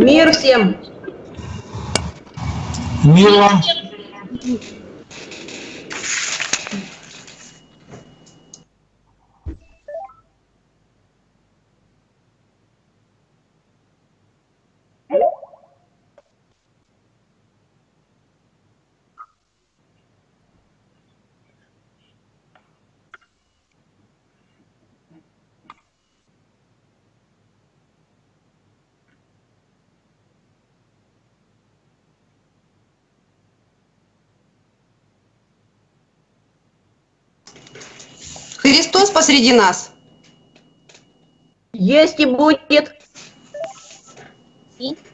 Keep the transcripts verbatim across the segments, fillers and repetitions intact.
Мир всем! Мир вам! Христос посреди нас. Есть и будет. И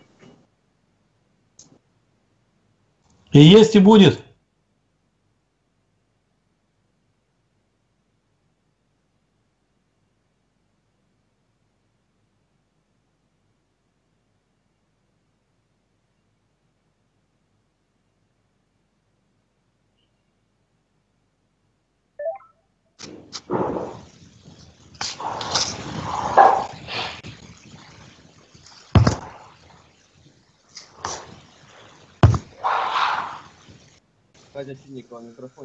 есть и будет. Катя Синникова, микрофон.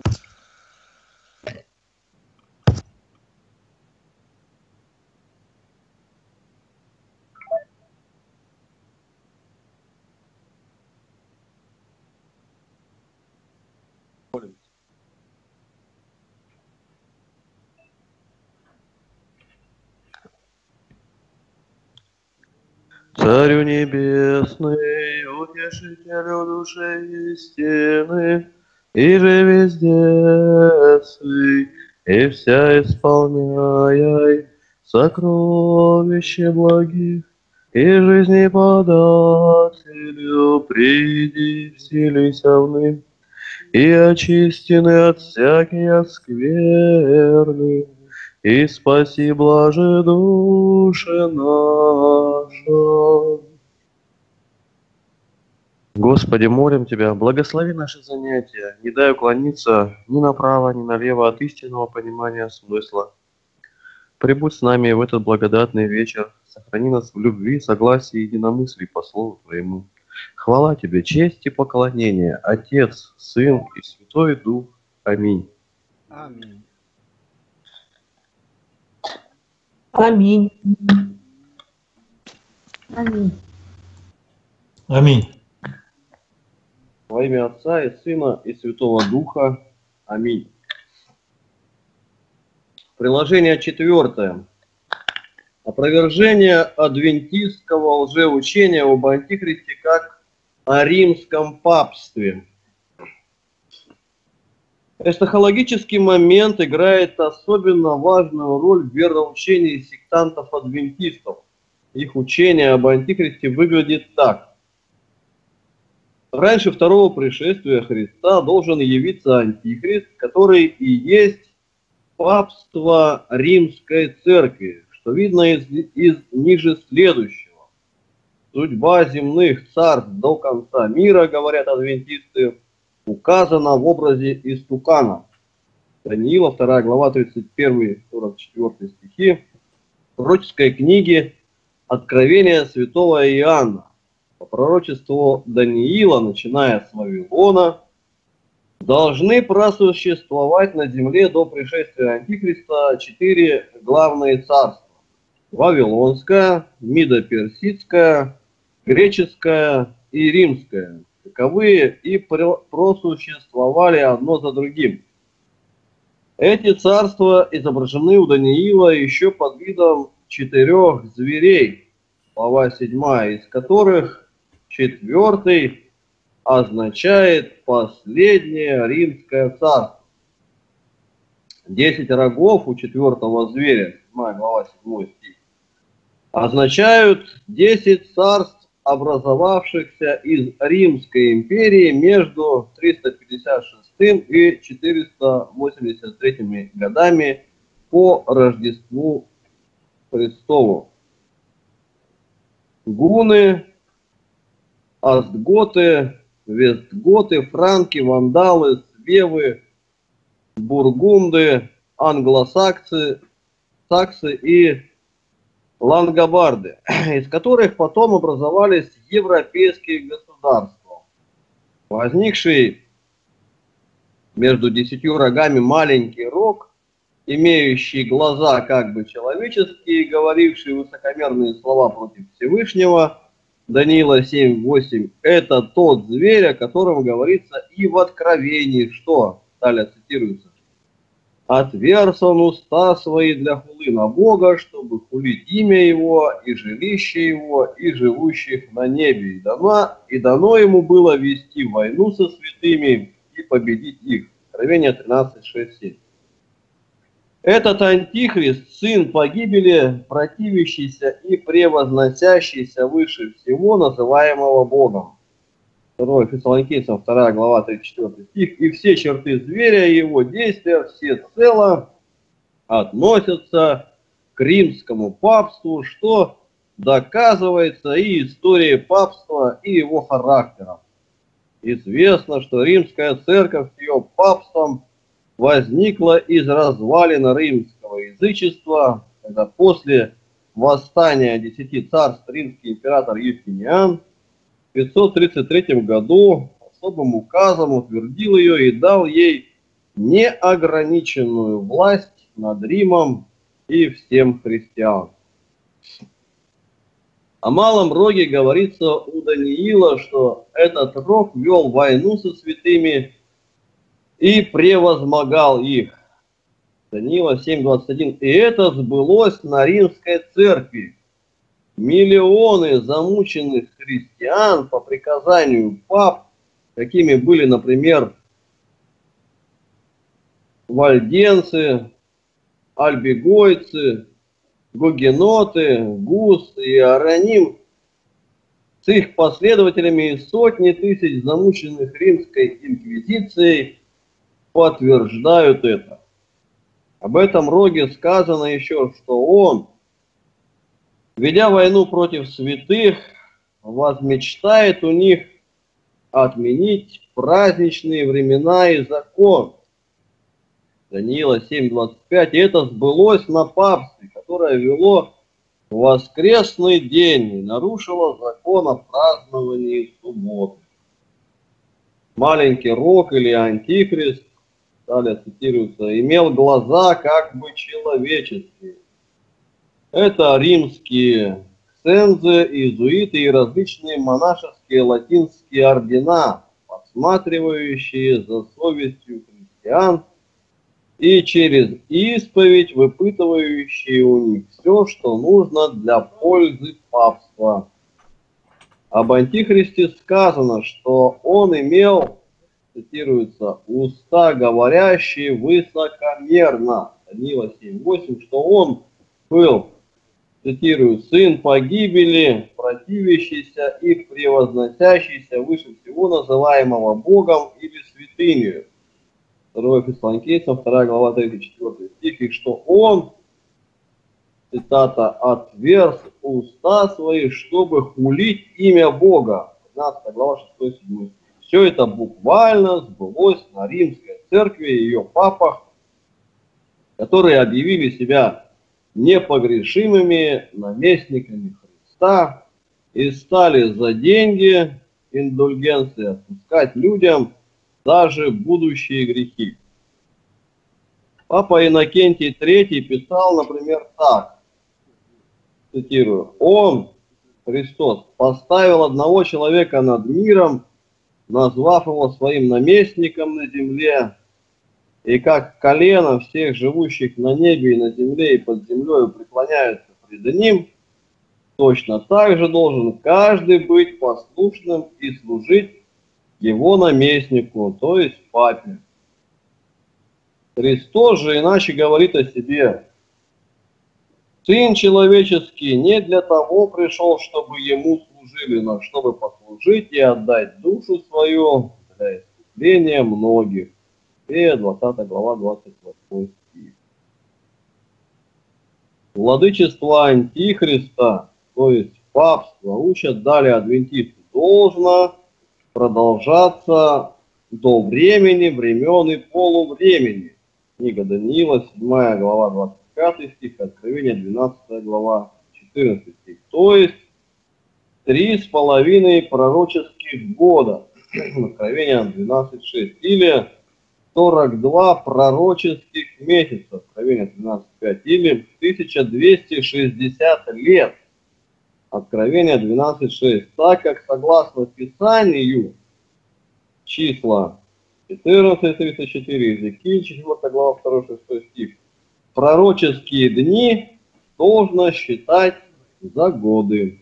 Царю небесный, утешителю души истины, и же везде сы, и вся исполняй сокровище благих, и жизни подателю приди, вселися вны, и очистены от всякие скверны, и спаси, блаже души наша. Господи, молим Тебя, благослови наши занятия, не дай уклониться ни направо, ни налево от истинного понимания смысла. Прибудь с нами в этот благодатный вечер, сохрани нас в любви, согласии и единомыслии по Слову Твоему. Хвала Тебе, честь и поклонение, Отец, Сын и Святой Дух. Аминь. Аминь. Аминь. Аминь. Аминь. Во имя Отца и Сына и Святого Духа. Аминь. Приложение четвертое. Опровержение адвентистского лжеучения об антихристе как о римском папстве. Эстахологический момент играет особенно важную роль в вероучении сектантов-адвентистов. Их учение об антихристе выглядит так. Раньше второго пришествия Христа должен явиться антихрист, который и есть папство Римской Церкви, что видно из, из ниже следующего. Судьба земных царств до конца мира, говорят адвентисты, указана в образе истукана. Даниила, вторая глава, тридцать первый сорок четвёртый стихи, пророческой книги Откровения святого Иоанна. По пророчеству Даниила, начиная с Вавилона, должны просуществовать на земле до пришествия Антихриста четыре главные царства. Вавилонское, Мидо-Персидское, Греческое и Римское. Таковые и просуществовали одно за другим. Эти царства изображены у Даниила еще под видом четырех зверей, глава седьмая, из которых четвертый означает последнее римское царство. Десять рогов у четвертого зверя, седьмая глава, седьмой стих, означают десять царств, образовавшихся из Римской империи между триста пятьдесят шестым и четыреста восемьдесят третьим годами по Рождеству Христову. Гуны, остготы, вестготы, франки, вандалы, свевы, бургунды, англосаксы, саксы и лангобарды, из которых потом образовались европейские государства. Возникший между десятью рогами маленький рог, имеющий глаза как бы человеческие, говоривший высокомерные слова против Всевышнего, Даниила семь восемь, это тот зверь, о котором говорится и в Откровении, что, далее цитируется, «Отверз он уста свои для хулы на Бога, чтобы хулить имя Его, и жилище Его, и живущих на небе. И дано, и дано ему было вести войну со святыми и победить их». Откровение тринадцать шесть семь. Этот антихрист, сын погибели, противящийся и превозносящийся выше всего, называемого Богом. второе Фессалоникийцам, вторая глава, тридцать четвёртый стих. И все черты зверя и его действия всецело относятся к римскому папству, что доказывается и историей папства, и его характером. Известно, что римская церковь с ее папством возникла из развалина римского язычества, когда после восстания десяти царств римский император Юстиниан в пятьсот тридцать третьем году особым указом утвердил ее и дал ей неограниченную власть над Римом и всем христианам. О малом роге говорится у Даниила, что этот рог вел войну со святыми и превозмогал их. Даниила семь двадцать один. И это сбылось на римской церкви. Миллионы замученных христиан по приказанию пап, какими были, например, вальденцы, альбигойцы, гугеноты, Гус и Ароним, с их последователями и сотни тысяч замученных римской инквизицией, подтверждают это. Об этом роге сказано еще, что он, ведя войну против святых, возмечтает у них отменить праздничные времена и закон. Даниила семь двадцать пять. И это сбылось на папстве, которое вело в воскресный день и нарушило закон о праздновании субботы. Маленький рог или антихрист, далее цитируется, имел глаза как бы человеческие. Это римские ксензы, иезуиты и различные монашеские латинские ордена, подсматривающие за совестью христиан и через исповедь выпытывающие у них все, что нужно для пользы папства. Об антихристе сказано, что он имел, цитируется, уста говорящие высокомерно. Даниила семь восемь, что он был, цитирую, сын погибели, противящийся и превозносящийся выше всего, называемого Богом или святынью. второе Фессалоникийцам, вторая глава, тридцать четвёртый стих, и что он, цитата, отверз уста свои, чтобы хулить имя Бога. пятнадцатая глава, шестой седьмой стих. Все это буквально сбылось на римской церкви и ее папах, которые объявили себя непогрешимыми наместниками Христа и стали за деньги, индульгенции, отпускать людям даже будущие грехи. Папа Иннокентий третий писал, например, так, цитирую, «Он, Христос, поставил одного человека над миром, назвав его своим наместником на земле, и как колено всех живущих на небе и на земле и под землей преклоняются пред ним, точно так же должен каждый быть послушным и служить его наместнику, то есть папе». Христос же иначе говорит о себе: «Сын человеческий не для того пришел, чтобы ему служили, но чтобы послужить и отдать душу свою для искупления многих». И двадцатая глава, двадцать восьмой стих. Владычество антихриста, то есть папство, учат далее адвентисты, должно продолжаться до времени, времен и полувремени. Книга Даниила, седьмая глава, двадцать пятый стих, Откровение, двенадцатая глава, четырнадцатый стих. То есть три с половиной пророческих года. Откровение двенадцать шесть. Или сорок два пророческих месяца. Откровение тринадцать пять. Или тысяча двести шестьдесят лет. Откровение двенадцать шесть. Так как согласно Писанию числа четырнадцать тридцать четыре, Иезекииль четвёртая глава второй шестой стих, пророческие дни должно считать за годы.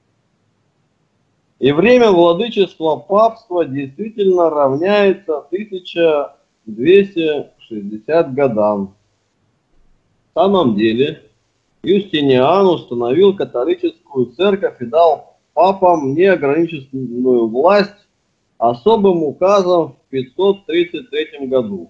И время владычества папства действительно равняется тысяча двести шестьдесят годам. В самом деле Юстиниан установил католическую церковь и дал папам неограниченную власть особым указом в пятьсот тридцать третьем году.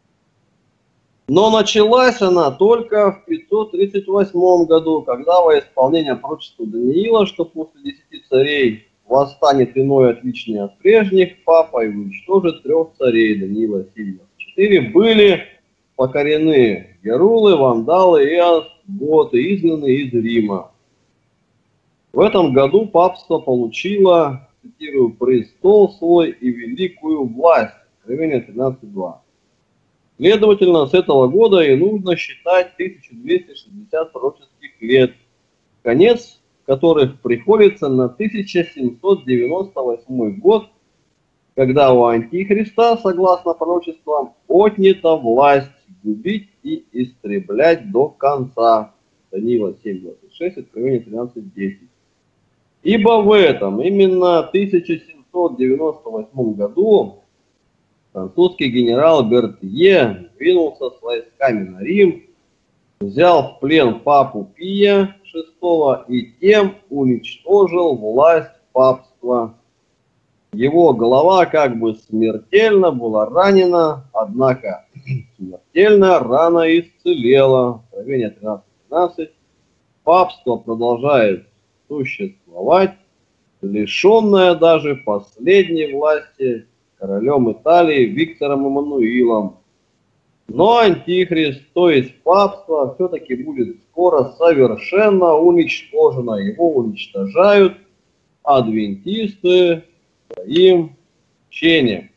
Но началась она только в пятьсот тридцать восьмом году, когда во исполнение пророчества Даниила, что после десяти царей восстанет иной отличный от прежних, папа и уничтожит трех царей Даниила семь четыре, были покорены герулы, вандалы и остготы, изгнаны из Рима. В этом году папство получило, цитирую, престол свой и великую власть. Откровение тринадцать два. Следовательно, с этого года и нужно считать тысячу двести шестьдесят пророческих лет, конец которых приходится на тысяча семьсот девяносто восьмой год, когда у Антихриста, согласно пророчествам, отнята власть губить и истреблять до конца. Даниила семь двадцать шесть, Откровение тринадцать десять. Ибо в этом, именно тысяча семьсот девяносто восьмом году, французский генерал Бертье двинулся с войсками на Рим, взял в плен папу Пия шестого и тем уничтожил власть папства. Его голова как бы смертельно была ранена, однако смертельная рана исцелела. Откровение тринадцать тринадцать. Папство продолжает существовать, лишенное даже последней власти королем Италии Виктором Эммануилом. Но Антихрист, то есть папство, все-таки будет скоро совершенно уничтожено. Его уничтожают адвентисты своим учением.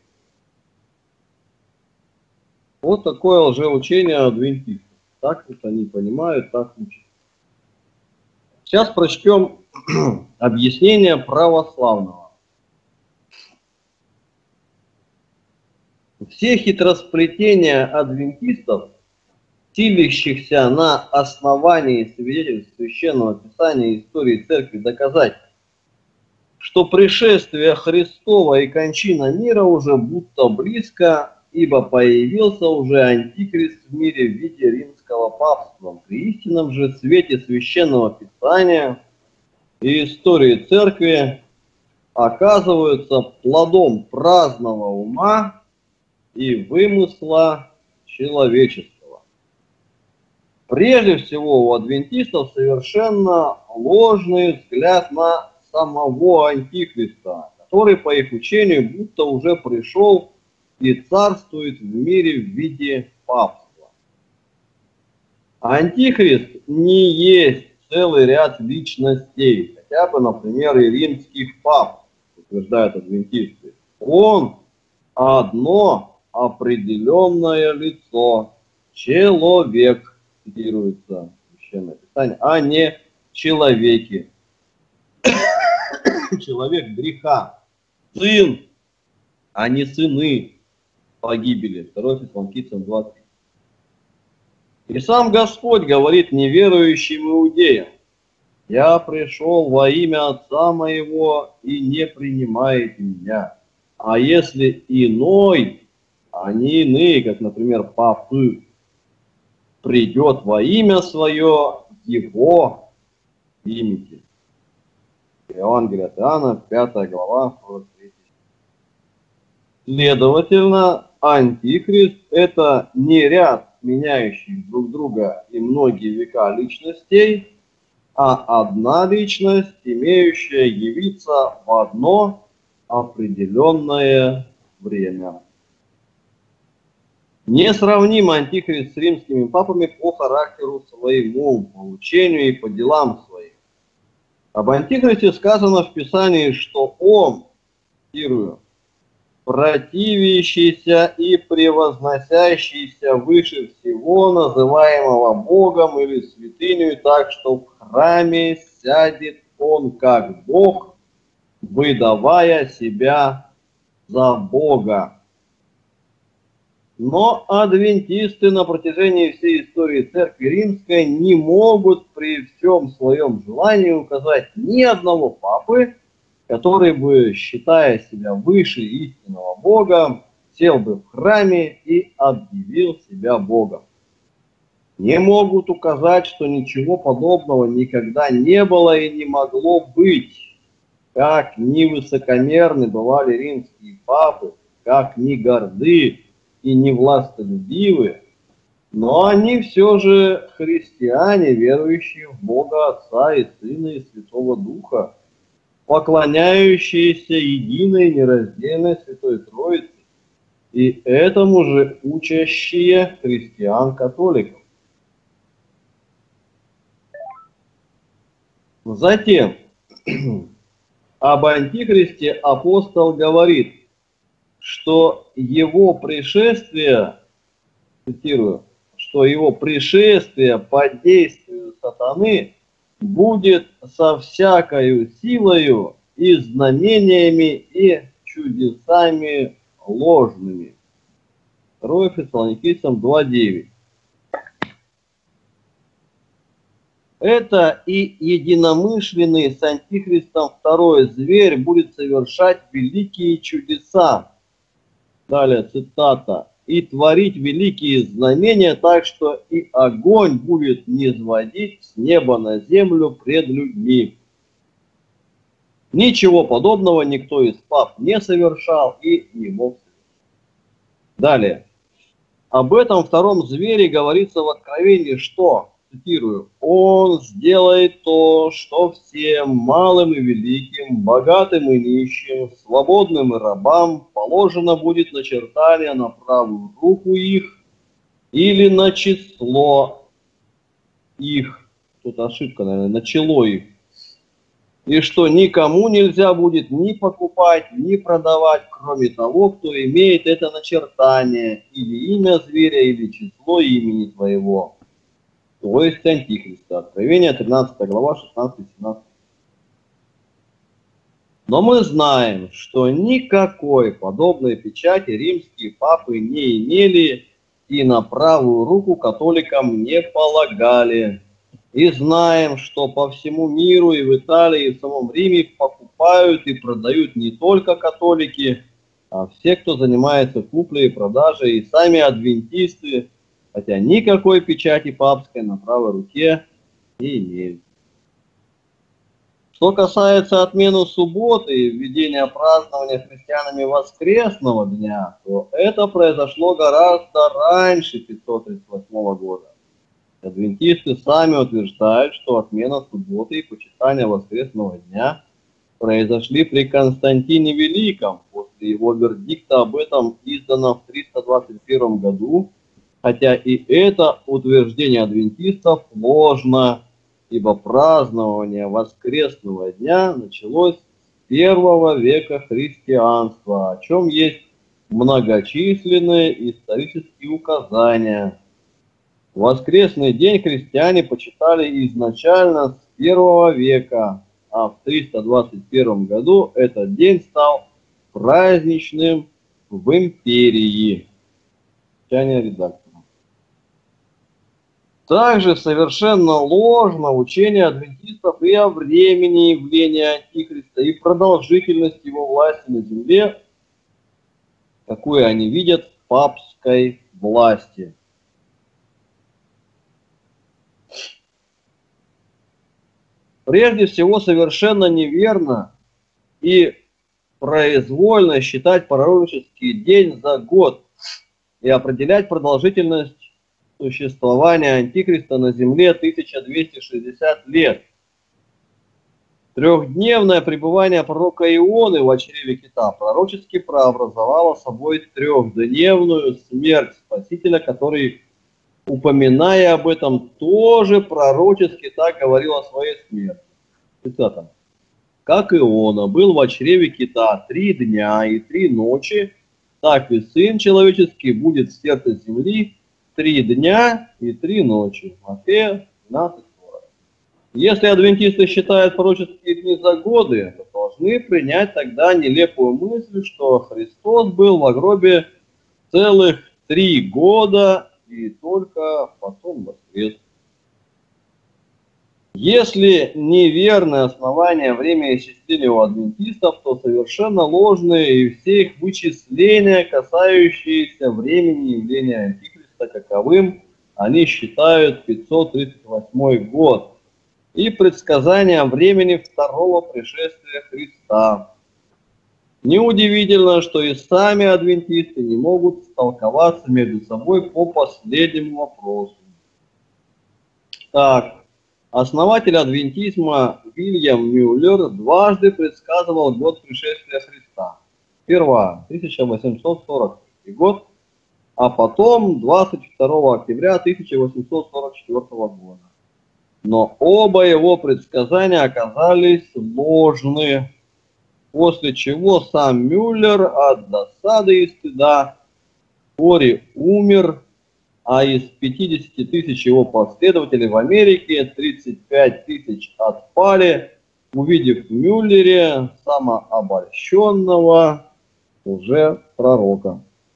Вот такое лжеучение адвентистов. Так вот они понимают, так учат. Сейчас прочтем объяснение православного. Все хитросплетения адвентистов, силящихся на основании свидетельств Священного Писания и истории Церкви доказать, что пришествие Христова и кончина мира уже будто близко, ибо появился уже Антихрист в мире в виде римского папства. При истинном же свете Священного Писания и истории Церкви оказываются плодом праздного ума и вымысла человеческого. Прежде всего, у адвентистов совершенно ложный взгляд на самого Антихриста, который, по их учению, будто уже пришел и царствует в мире в виде папства. Антихрист не есть целый ряд личностей, хотя бы, например, и римских пап, утверждают адвентисты. Он одно определенное лицо, человек, цитируется Священное Писание, а не человеки. Человек греха, сын, а не сыны погибели. Второе Фессалоникийцам два три. И сам Господь говорит неверующим иудеям: «Я пришел во имя Отца моего, и не принимаете меня. А если иной, они иные, как, например, папы, придет во имя свое, его примите». Евангелие от Иоанна, пятая глава, сорок третий. Следовательно, Антихрист – это не ряд меняющих друг друга и многие века личностей, а одна личность, имеющая явиться в одно определенное время. Несравним Антихрист с римскими папами по характеру своему, по учению и по делам своим. Об Антихристе сказано в Писании, что он, цитирую, противящийся и превозносящийся выше всего, называемого Богом или святыней, так что в храме сядет он как Бог, выдавая себя за Бога. Но адвентисты на протяжении всей истории Церкви Римской не могут при всем своем желании указать ни одного папы, который бы, считая себя выше истинного Бога, сел бы в храме и объявил себя Богом. Не могут указать, что ничего подобного никогда не было и не могло быть. Как ни высокомерны бывали римские папы, как ни горды и не властолюбивы, но они все же христиане, верующие в Бога Отца и Сына и Святого Духа, поклоняющиеся единой нераздельной Святой Троице, и этому же учащие христиан-католиков. Затем об Антихристе апостол говорит, что его пришествие, цитирую, что его пришествие по действию сатаны будет со всякою силою и знамениями и чудесами ложными. второе Фессалоникийцам два девять. Это и единомышленный с Антихристом второй зверь будет совершать великие чудеса. Далее цитата. И творить великие знамения, так что и огонь будет низводить с неба на землю пред людьми. Ничего подобного никто из пап не совершал и не мог совершить. Далее. Об этом втором звере говорится в Откровении, что, цитирую, «Он сделает то, что всем, малым и великим, богатым и нищим, свободным и рабам, положено будет начертание на правую руку их или на число их». Тут ошибка, наверное, на чело их. И что никому нельзя будет ни покупать, ни продавать, кроме того, кто имеет это начертание, или имя зверя, или число имени твоего. То есть Антихриста. Откровение тринадцатая глава, шестнадцатый-семнадцатый. Но мы знаем, что никакой подобной печати римские папы не имели и на правую руку католикам не полагали. И знаем, что по всему миру и в Италии, и в самом Риме покупают и продают не только католики, а все, кто занимается куплей и продажей, и сами адвентисты, хотя никакой печати папской на правой руке не имеют. Что касается отмены субботы и введения празднования христианами воскресного дня, то это произошло гораздо раньше пятьсот тридцать восьмого года. Адвентисты сами утверждают, что отмена субботы и почитание воскресного дня произошли при Константине Великом, после его вердикта об этом, издано в триста двадцать первом году, хотя и это утверждение адвентистов ложно, ибо празднование воскресного дня началось с первого века христианства, о чем есть многочисленные исторические указания. Воскресный день христиане почитали изначально с первого века, а в триста двадцать первом году этот день стал праздничным в империи. Примечание редактора. Также совершенно ложно учение адвентистов и о времени явления Антихриста, и продолжительности его власти на земле, какую они видят в папской власти. Прежде всего, совершенно неверно и произвольно считать пророческий день за год и определять продолжительность существования Антихриста на земле тысяча двести шестьдесят лет. Трехдневное пребывание пророка Ионы в чреве кита пророчески прообразовало собой трехдневную смерть Спасителя, который, упоминая об этом, тоже пророчески так говорил о своей смерти. Цитата. «Как Иона был в чреве кита три дня и три ночи, так и Сын Человеческий будет в сердце земли три дня и три ночи». Матфея двенадцать сорок. Если адвентисты считают пророческие дни за годы, то должны принять тогда нелепую мысль, что Христос был в гробе целых три года и только потом воскрес. Если неверное основание времяисчисления у адвентистов, то совершенно ложные и все их вычисления, касающиеся времени явления Антихриста, каковым они считают пятьсот тридцать восьмой год, и предсказания времени второго пришествия Христа. Неудивительно, что и сами адвентисты не могут столковаться между собой по последнему вопросу. Так. Основатель адвентизма Вильям Мюллер дважды предсказывал год пришествия Христа. Сперва тысяча восемьсот сорок третий год, а потом двадцать второго октября тысяча восемьсот сорок четвёртого года. Но оба его предсказания оказались ложны, после чего сам Мюллер от досады и стыда вскоре умер, а из пятидесяти тысяч его последователей в Америке тридцать пять тысяч отпали, увидев в Мюллере самообольщенного уже пророка.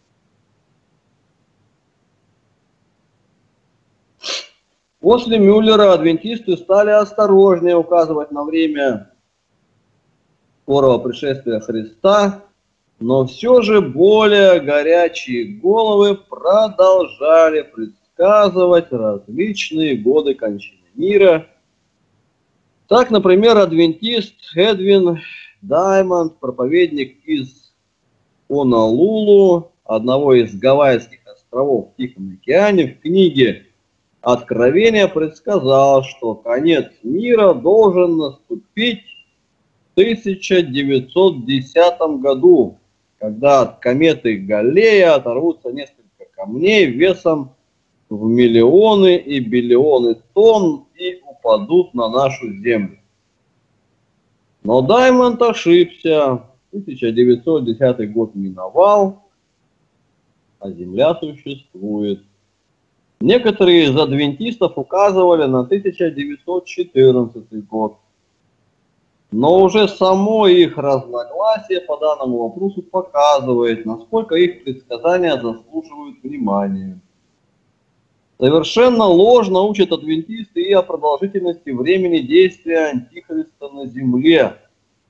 После Мюллера адвентисты стали осторожнее указывать на время скорого пришествия Христа, но все же более горячие головы продолжали предсказывать различные годы кончины мира. Так, например, адвентист Эдвин Даймонд, проповедник из Онолулу, одного из Гавайских островов в Тихом океане, в книге «Откровение» предсказал, что конец мира должен наступить в тысяча девятьсот десятом году, когда от кометы Галлея оторвутся несколько камней весом в миллионы и биллионы тонн и упадут на нашу Землю. Но Даймонд ошибся. тысяча девятьсот десятый год миновал, а Земля существует. Некоторые из адвентистов указывали на тысяча девятьсот четырнадцатый год. Но уже само их разногласие по данному вопросу показывает, насколько их предсказания заслуживают внимания. Совершенно ложно учат адвентисты и о продолжительности времени действия Антихриста на земле.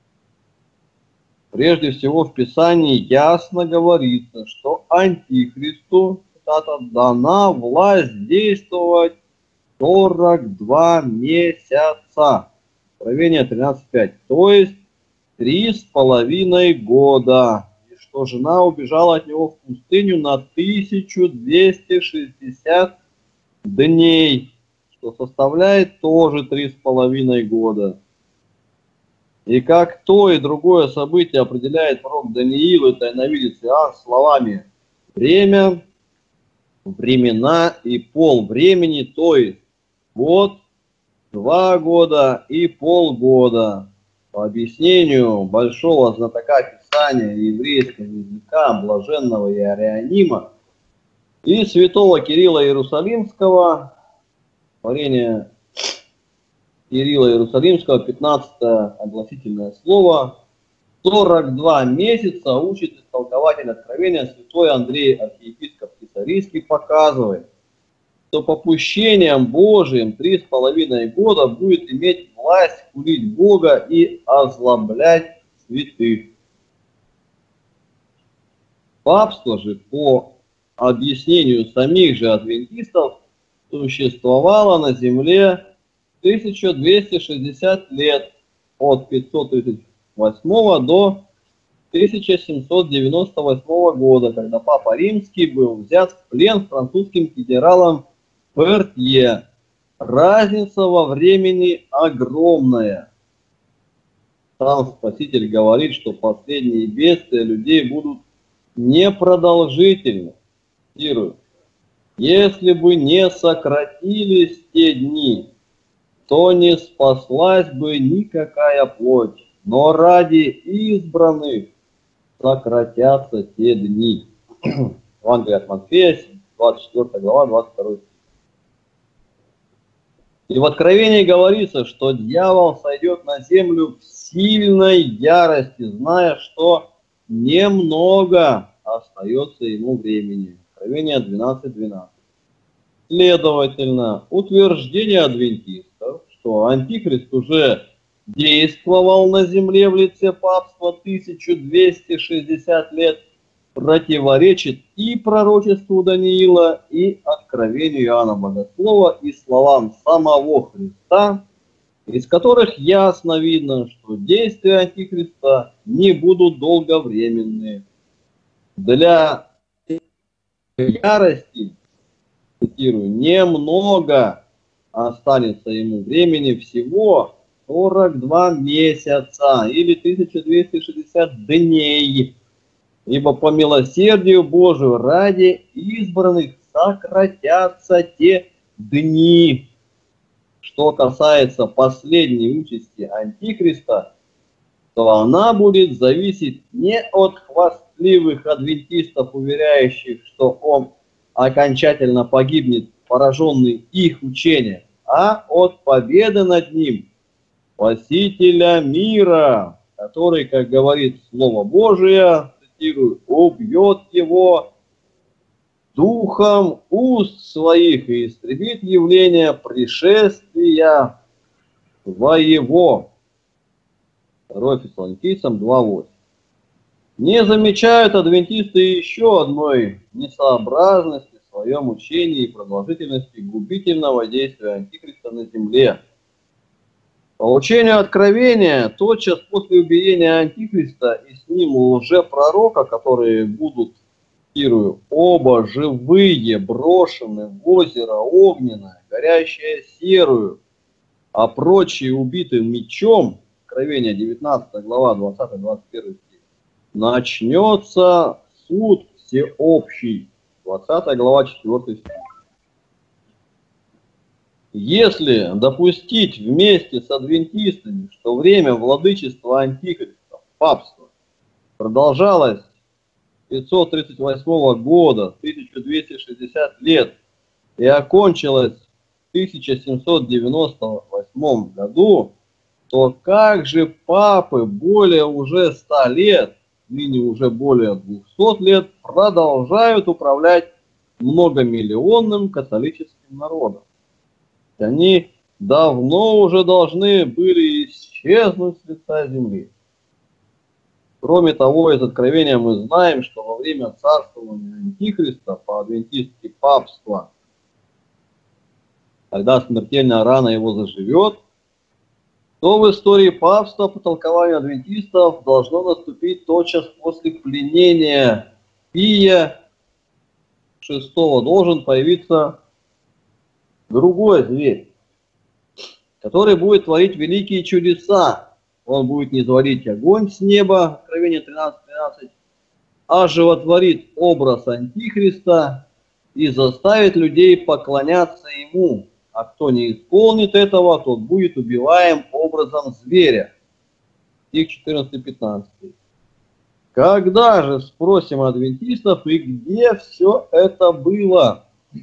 Прежде всего в Писании ясно говорится, что Антихристу, цитата, дана власть действовать сорок два месяца. Откровение тринадцать пять, то есть три с половиной года. И что жена убежала от него в пустыню на тысячу двести шестьдесят дней, что составляет тоже три с половиной года. И как то и другое событие определяет пророк Даниил и тайновидец Иоанн словами «время», «времена» и «пол времени», то есть год, два года и полгода. По объяснению большого знатока Писания и еврейского языка блаженного Иеронима и святого Кирилла Иерусалимского, творение Кирилла Иерусалимского, пятнадцатое огласительное слово, сорок два месяца учит истолкователь Откровения святой Андрей, архиепископ Кесарийский, показывает, что попущением Божиим три с половиной года будет иметь власть хулить Бога и озлоблять святых. Папство же, по объяснению самих же адвентистов, существовало на земле тысячу двести шестьдесят лет, от пятьсот тридцать восьмого до тысяча семьсот девяносто восьмого года, когда Папа Римский был взят в плен французским генералом Пертье. Разница во времени огромная. Сам Спаситель говорит, что последние бедствия людей будут непродолжительны. Цитирую. «Если бы не сократились те дни, то не спаслась бы никакая плоть, но ради избранных сократятся те дни. Евангелие от Матфея, двадцать четвёртая глава, двадцать второй стих. И в Откровении говорится, что дьявол сойдет на землю в сильной ярости, зная, что немного остается ему времени. Откровение двенадцать двенадцать. Следовательно, утверждение адвентистов, что Антихрист уже действовал на земле в лице папства тысячу двести шестьдесят лет, противоречит и пророчеству Даниила, и откровению Иоанна Богослова, и словам самого Христа, из которых ясно видно, что действия Антихриста не будут долговременные. Для ярости, цитирую, немного останется ему времени, всего сорок два месяца или тысяча двести шестьдесят дней. Ибо по милосердию Божию ради избранных сократятся те дни. Что касается последней участи Антихриста, то она будет зависеть не от хвастливых адвентистов, уверяющих, что он окончательно погибнет, пораженный их учением, а от победы над ним, Спасителя мира, который, как говорит Слово Божие, цитирую, убьет его духом уст своих и истребит явление пришествия своего. второе Фессалоникийцам два восемь. Не замечают адвентисты еще одной несообразности в своем учении и продолжительности губительного действия Антихриста на земле. По учению Откровения, тотчас после убиения Антихриста и с ним лжепророка, которые будут, цитирую, оба живые, брошены в озеро огненное, горящее серую, а прочие убиты мечом, Откровение девятнадцатая глава, двадцатый двадцать первый стих, начнется суд всеобщий, двадцатая глава, четвёртый стих. Если допустить вместе с адвентистами, что время владычества Антихриста, папства, продолжалось с пятьсот тридцать восьмого года, тысяча двести шестьдесят лет, и окончилось в тысяча семьсот девяносто восьмом году, то как же папы более уже ста лет, ныне уже более двухсот лет, продолжают управлять многомиллионным католическим народом? Они давно уже должны были исчезнуть с лица земли. Кроме того, из Откровения мы знаем, что во время царствования Антихриста по-адвентистски папства, когда смертельная рана его заживет, то в истории папства по толкованию адвентистов должно наступить тотчас после пленения Пия шестого. Должен появиться другой зверь, который будет творить великие чудеса. Он будет низводить огонь с неба, Откровение тринадцать тринадцать, а животворит образ Антихриста и заставит людей поклоняться ему. А кто не исполнит этого, тот будет убиваем образом зверя. Стих четырнадцатый пятнадцатый. Когда же, спросим адвентистов, и где все это было?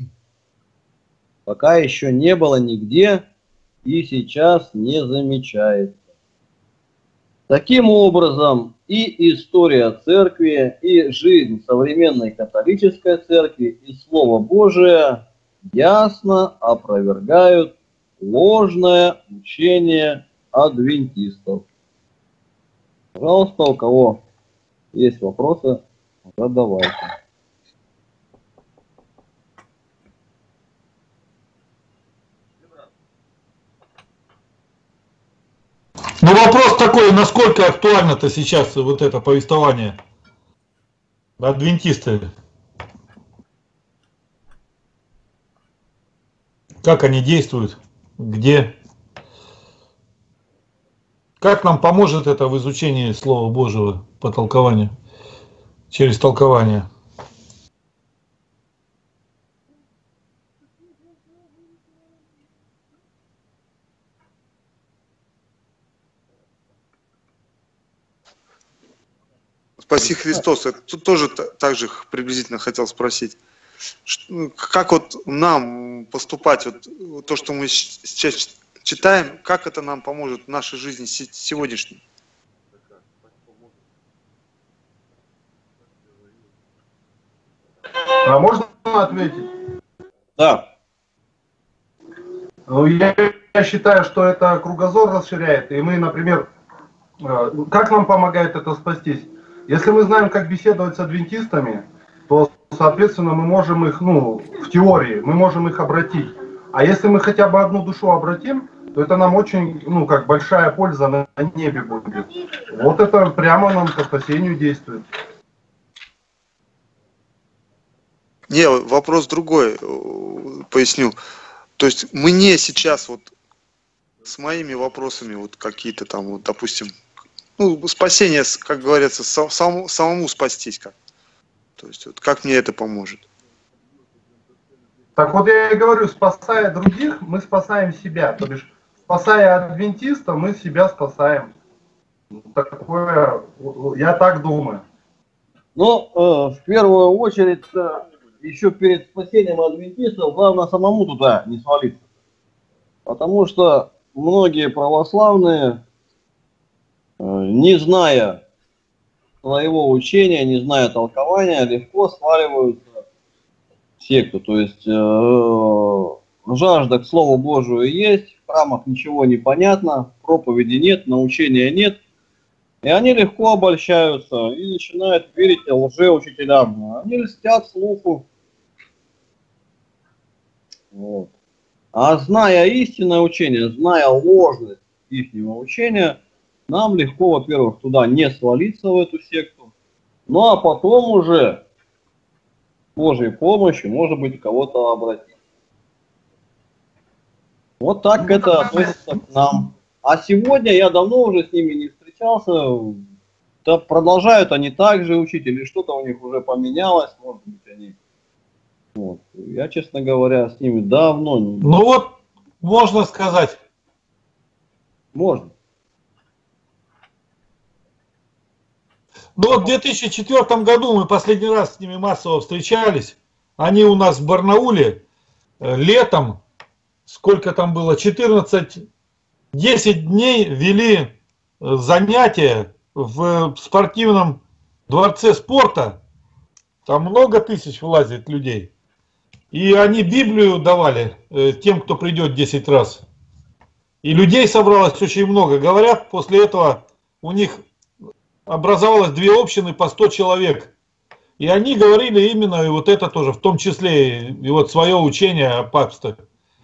Пока еще не было нигде и сейчас не замечается. Таким образом, и история церкви, и жизнь современной католической церкви, и Слово Божие ясно опровергают ложное учение адвентистов. Пожалуйста, у кого есть вопросы, задавайте. Ну вопрос такой, насколько актуально-то сейчас вот это повествование? Адвентисты. Как они действуют? Где? Как нам поможет это в изучении Слова Божьего по толкованию? Через толкование. Спаси Христос. Это тут тоже та- так же приблизительно хотел спросить. Ш- ну, Как вот нам поступать, вот, вот то, что мы щ- сейчас читаем, как это нам поможет в нашей жизни се- сегодняшней? А можно ответить? Да. Ну, Я, я считаю, что это кругозор расширяет. И мы, например, э, как нам помогает это спастись? Если мы знаем, как беседовать с адвентистами, то, соответственно, мы можем их, ну, в теории, мы можем их обратить. А если мы хотя бы одну душу обратим, то это нам очень, ну, как большая польза на небе будет. Вот это прямо нам по спасению действует. Не, вопрос другой, э, поясню. То есть мне сейчас вот с моими вопросами вот какие-то там, вот, допустим, ну, спасение, с- как говорится, са- самому, самому спастись как. То есть вот как мне это поможет? Так вот я и говорю, спасая других, мы спасаем себя. То бишь, спасая адвентиста, мы себя спасаем. Такое, я так думаю. Ну, э, в первую очередь, э, еще перед спасением адвентистов, главное самому туда не свалиться. Потому что многие православные, э, не зная своего учения, не зная толкования, легко сваливаются в секту. То есть э, жажда к Слову Божию есть, в храмах ничего не понятно, проповеди нет, научения нет. И они легко обольщаются и начинают верить лжеучителям. Они льстят слуху. Вот. А зная истинное учение, зная ложность ихнего учения, нам легко, во-первых, туда не свалиться, в эту секту. Ну а потом уже с Божьей помощью, может быть, кого-то обратить. Вот так это относится к нам. А сегодня я давно уже с ними не встречался. Да продолжают они так же учить, или что-то у них уже поменялось, может быть, они. Вот. Я, честно говоря, с ними давно не. Ну вот, можно сказать, Можно. ну вот в две тысячи четвёртом году мы последний раз с ними массово встречались. Они у нас в Барнауле э, летом, сколько там было, четырнадцать, десять дней вели э, занятия в спортивном дворце спорта. Там много тысяч влазит людей. И они Библию давали э, тем, кто придет десять раз. И людей собралось очень много. Говорят, после этого у них образовалось две общины по сто человек. И они говорили именно, и вот это тоже, в том числе, и вот свое учение о папстве.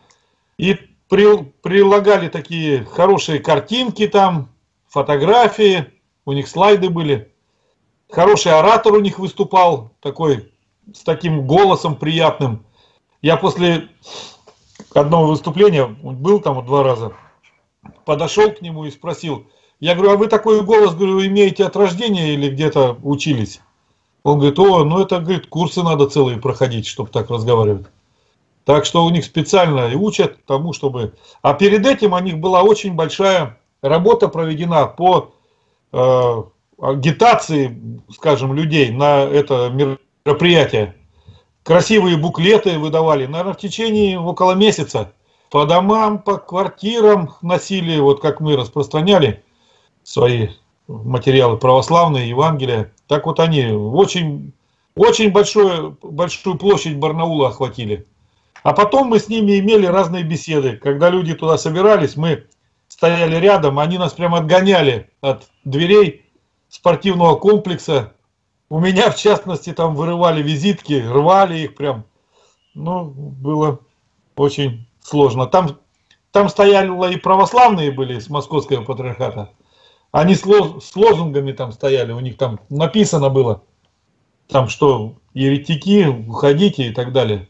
И при, прилагали такие хорошие картинки там, фотографии, у них слайды были. Хороший оратор у них выступал, такой, с таким голосом приятным. Я после одного выступления, был там два раза, подошел к нему и спросил, я говорю, а вы такой голос, говорю, имеете от рождения или где-то учились? Он говорит, о, ну это, говорит, курсы надо целые проходить, чтобы так разговаривать. Так что у них специально и учат тому, чтобы... А перед этим у них была очень большая работа проведена по э, агитации, скажем, людей на это мероприятие. Красивые буклеты выдавали, наверное, в течение около месяца. По домам, по квартирам носили, вот как мы распространяли свои материалы православные, Евангелия. Так вот они очень, очень большую, большую площадь Барнаула охватили. А потом мы с ними имели разные беседы. Когда люди туда собирались, мы стояли рядом, они нас прямо отгоняли от дверей спортивного комплекса. У меня, в частности, там вырывали визитки, рвали их прям. Ну, было очень сложно. Там, там стояли и православные были с Московского патриархата. Они с, лоз, с лозунгами там стояли, у них там написано было, там что, еретики, уходите и так далее.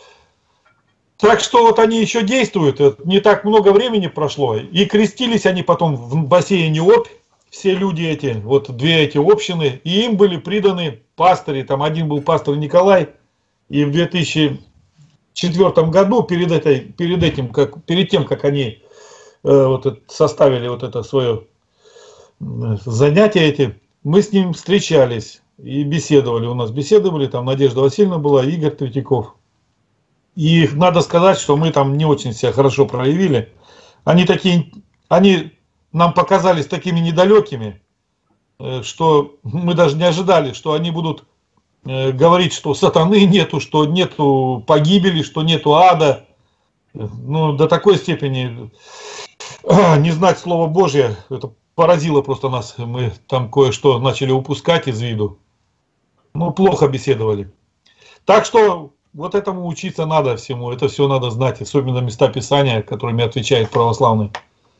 Так что вот они еще действуют, не так много времени прошло. И крестились они потом в бассейне Обь, все люди эти, вот две эти общины, и им были приданы пастыри. Там один был пастор Николай, и в две тысячи четвёртом году, перед, этой, перед, этим, как, перед тем, как они э, вот это, составили вот это свое занятие эти, мы с ним встречались и беседовали. У нас беседовали, там Надежда Васильевна была, Игорь Третьяков. И надо сказать, что мы там не очень себя хорошо проявили. Они такие, они нам показались такими недалекими, что мы даже не ожидали, что они будут говорить, что сатаны нету, что нету погибели, что нету ада. Ну, до такой степени не знать Слово Божье, это поразило просто нас. Мы там кое-что начали упускать из виду. Ну, плохо беседовали. Так что вот этому учиться надо всему. Это все надо знать, особенно места Писания, которыми отвечает православный.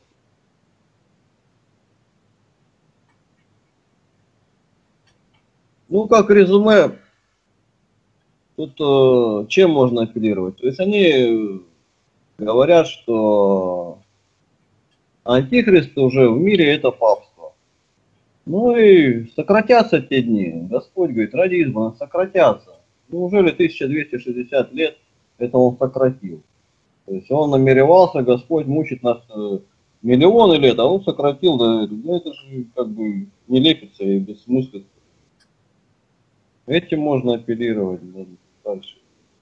Ну, как резюме, тут э, чем можно апеллировать? То есть они говорят, что антихрист уже в мире это папство. Ну и сократятся те дни. Господь говорит, ради избранных сократятся. Неужели тысяча двести шестьдесят лет это он сократил? То есть он намеревался, Господь мучить нас э, миллионы лет, а он сократил, да, да это же как бы не лепится и бессмысленно. Этим можно апеллировать дальше.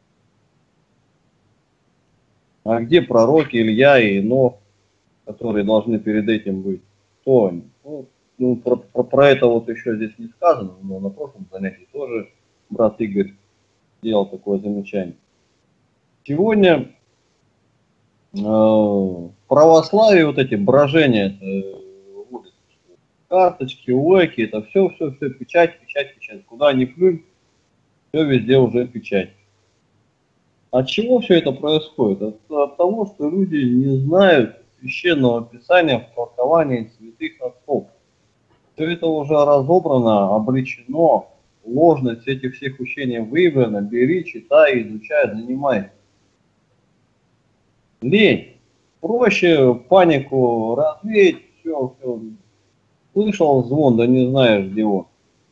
А где пророки Илья и Енох, которые должны перед этим быть? Кто они? Ну, ну, про, про, про это вот еще здесь не сказано, но на прошлом занятии тоже брат Игорь делал такое замечание. Сегодня э, в православии вот эти брожения, это, карточки, уэки, это все, все, все, печать, печать, печать. Куда ни плюнь, все везде уже печать. От чего все это происходит? От, от того, что люди не знают священного писания в толковании святых отцов. Все это уже разобрано, обречено, ложность этих всех учений выявлена. Бери, читай, изучай, занимайся. Лень. Проще панику развеять, все, все. Слышал звон, да не знаешь, где он.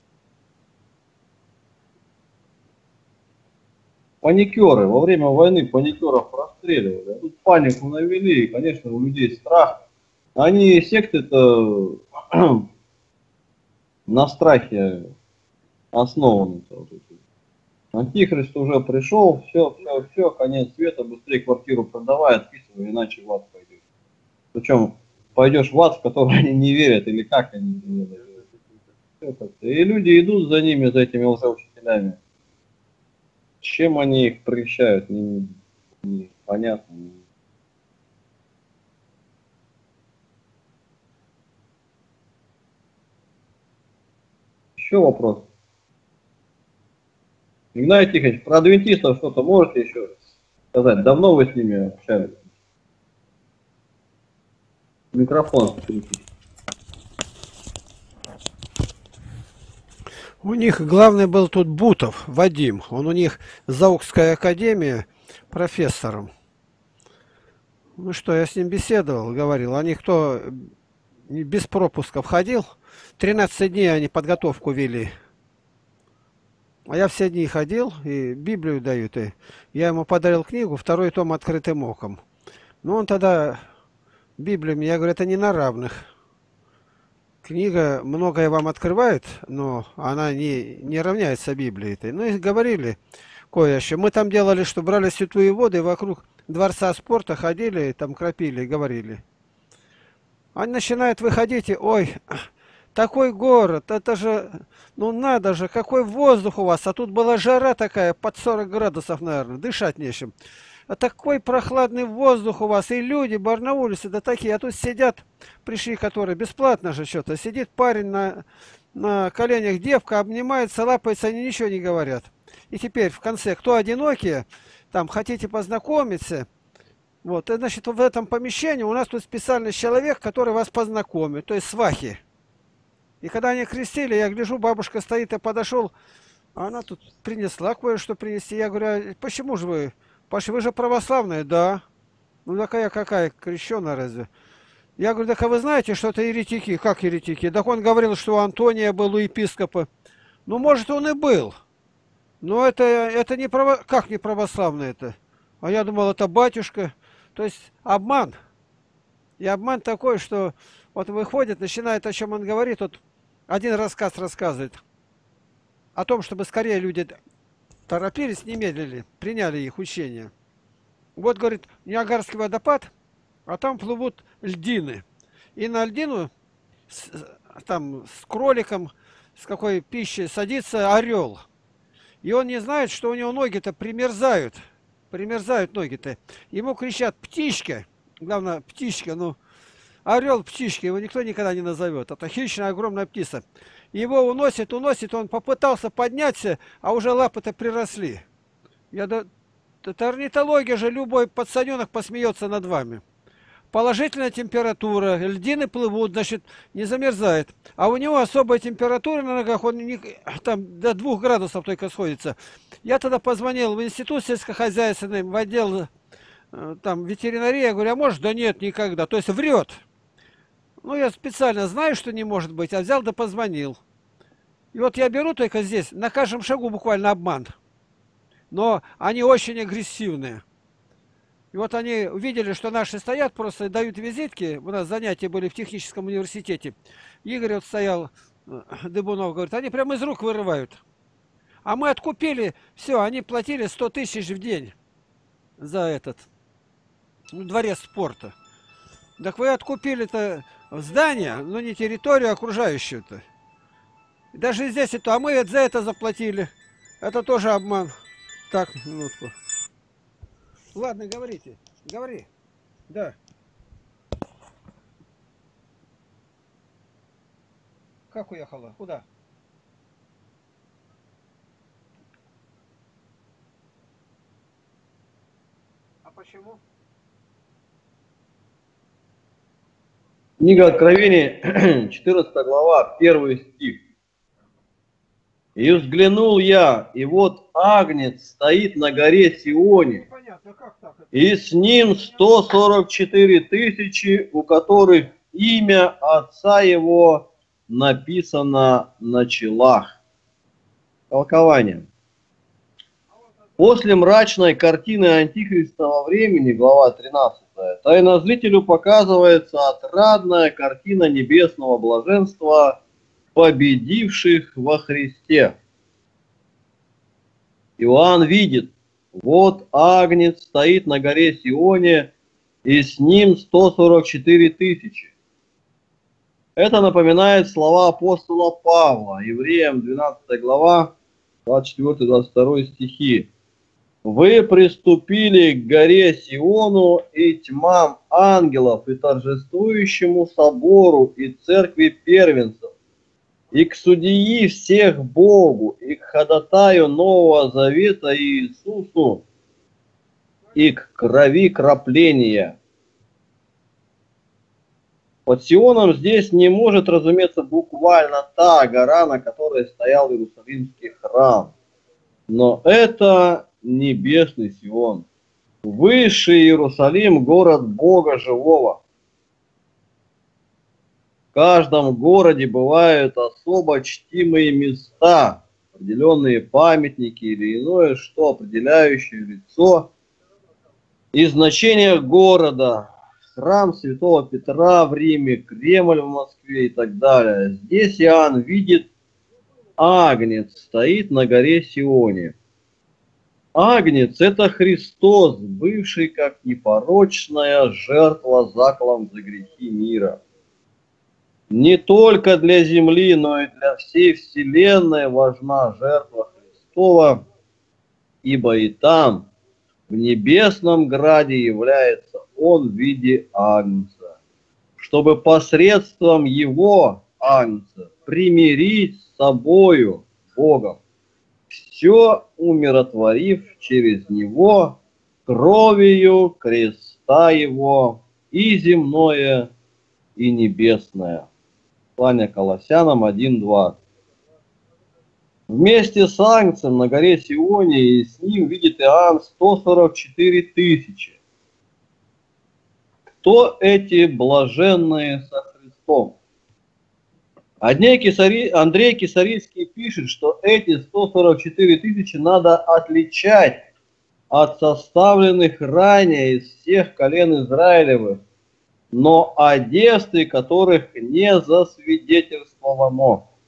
Паникеры. Во время войны паникеров расстреливали. А тут панику навели, и, конечно, у людей страх. Они, секты-то на страхе основаны. Антихрист уже пришел, все, все, все, конец света, быстрее квартиру продавай, отписывай, иначе в ад пойдешь. Причем пойдешь в ад, в который они не верят, или как они не верят. И люди идут за ними, за этими лжеучителями. Чем они их прельщают, не, не понятно. Еще вопрос. Игнатий Тихонович, про адвентистов что-то можете еще сказать? Давно вы с ними общались? Микрофон. У них главный был тут Бутов, Вадим. Он у них Заокская академия профессором. Ну что, я с ним беседовал, говорил. Они кто без пропуска входил, тринадцать дней они подготовку вели. А я все дни ходил, и Библию дают. И я ему подарил книгу, второй том «Открытым оком». Ну он тогда Библию, я говорю, это не на равных. Книга многое вам открывает, но она не, не равняется Библии-то. Ну и говорили кое-что. Мы там делали, что брали святую воду и вокруг дворца спорта ходили, там кропили, говорили. Они начинают выходить и, ой, такой город, это же, ну надо же, какой воздух у вас. А тут была жара такая, под сорок градусов, наверное, дышать нечем. А такой прохладный воздух у вас, и люди, барнаульцы, да такие, а тут сидят, пришли, которые бесплатно же что-то, сидит парень на, на коленях, девка обнимается, лапается, они ничего не говорят. И теперь в конце, кто одинокие, там, хотите познакомиться, вот, и, значит, в этом помещении у нас тут специальный человек, который вас познакомит, то есть свахи. И когда они крестили, я гляжу, бабушка стоит, я подошел, а она тут принесла кое-что принести. Я говорю, а почему же вы... Паша, вы же православные? Да. Ну такая какая, крещеная разве? Я говорю, так а вы знаете, что это еретики? Как еретики? Так он говорил, что у Антония был у епископа. Ну, может, он и был. Но это, это не право... Как не православный это? А я думал, это батюшка. То есть обман. И обман такой, что вот выходит, начинает, о чем он говорит, вот один рассказ рассказывает о том, чтобы скорее люди торопились, не медлили, приняли их учение. Вот, говорит, Ниагарский водопад, а там плывут льдины. И на льдину с, там с кроликом, с какой пищей садится орел. И он не знает, что у него ноги-то примерзают. Примерзают ноги-то. Ему кричат «птичка». Главное, птичка, ну, орел птичка, его никто никогда не назовет. Это хищная огромная птица. Его уносит, уносит, он попытался подняться, а уже лапы-то приросли. Я до... Это орнитология же, любой пацаненок посмеется над вами. Положительная температура, льдины плывут, значит, не замерзает. А у него особая температура на ногах, он не, там до двух градусов только сходится. Я тогда позвонил в институт сельскохозяйственный, в отдел там ветеринария, говорю, а может? Да нет, никогда. То есть врет. Ну, я специально знаю, что не может быть, а взял да позвонил. И вот я беру только здесь, на каждом шагу буквально обман. Но они очень агрессивные. И вот они увидели, что наши стоят, просто дают визитки. У нас занятия были в техническом университете. Игорь вот стоял, Дыбунов, говорит, они прямо из рук вырывают. А мы откупили, все, они платили сто тысяч в день за этот, ну, дворец спорта. Так вы откупили-то здание, но не территорию окружающую-то. Даже здесь это, а мы за это заплатили. Это тоже обман. Так, минутку. Ладно, говорите. Говори. Да. Как уехала? Куда? А почему? Книга Откровения, четырнадцатая глава, первый стих. «И взглянул я, и вот Агнец стоит на горе Сионе, и с ним сто сорок четыре тысячи, у которых имя Отца Его написано на челах». Толкование. После мрачной картины антихристового времени, глава тринадцатая, тайнозрителю показывается отрадная картина небесного блаженства, победивших во Христе. Иоанн видит, вот Агнец стоит на горе Сионе, и с ним сто сорок четыре тысячи. Это напоминает слова апостола Павла, Евреям двенадцатая глава, двадцать четвёртый — двадцать второй стихи. «Вы приступили к горе Сиону и тьмам ангелов, и торжествующему собору, и церкви первенцев, и к судьи всех Богу, и к ходатаю Нового Завета Иисусу, и к крови крапления». Под Сионом здесь не может разуметься буквально та гора, на которой стоял Иерусалимский храм. Но это небесный Сион. Высший Иерусалим, город Бога живого. В каждом городе бывают особо чтимые места, определенные памятники или иное, что определяющее лицо и значение города. Храм Святого Петра в Риме, Кремль в Москве и так далее. Здесь Иоанн видит, Агнец стоит на горе Сионе. Агнец – это Христос, бывший как непорочная жертва заклан за грехи мира. Не только для земли, но и для всей вселенной важна жертва Христова, ибо и там, в небесном граде, является Он в виде Агнца, чтобы посредством Его, Агнца, примирить с собою, Богом, все умиротворив через Него кровью креста Его и земное, и небесное. Послание Колоссянам один два. Вместе с Агнцем на горе Сионе и с ним видит Иоанн сто сорок четыре тысячи. Кто эти блаженные со Христом? Андрей Кисарийский пишет, что эти сто сорок четыре тысячи надо отличать от составленных ранее из всех колен Израилевых, но о девстве которых не засвидетельствовано.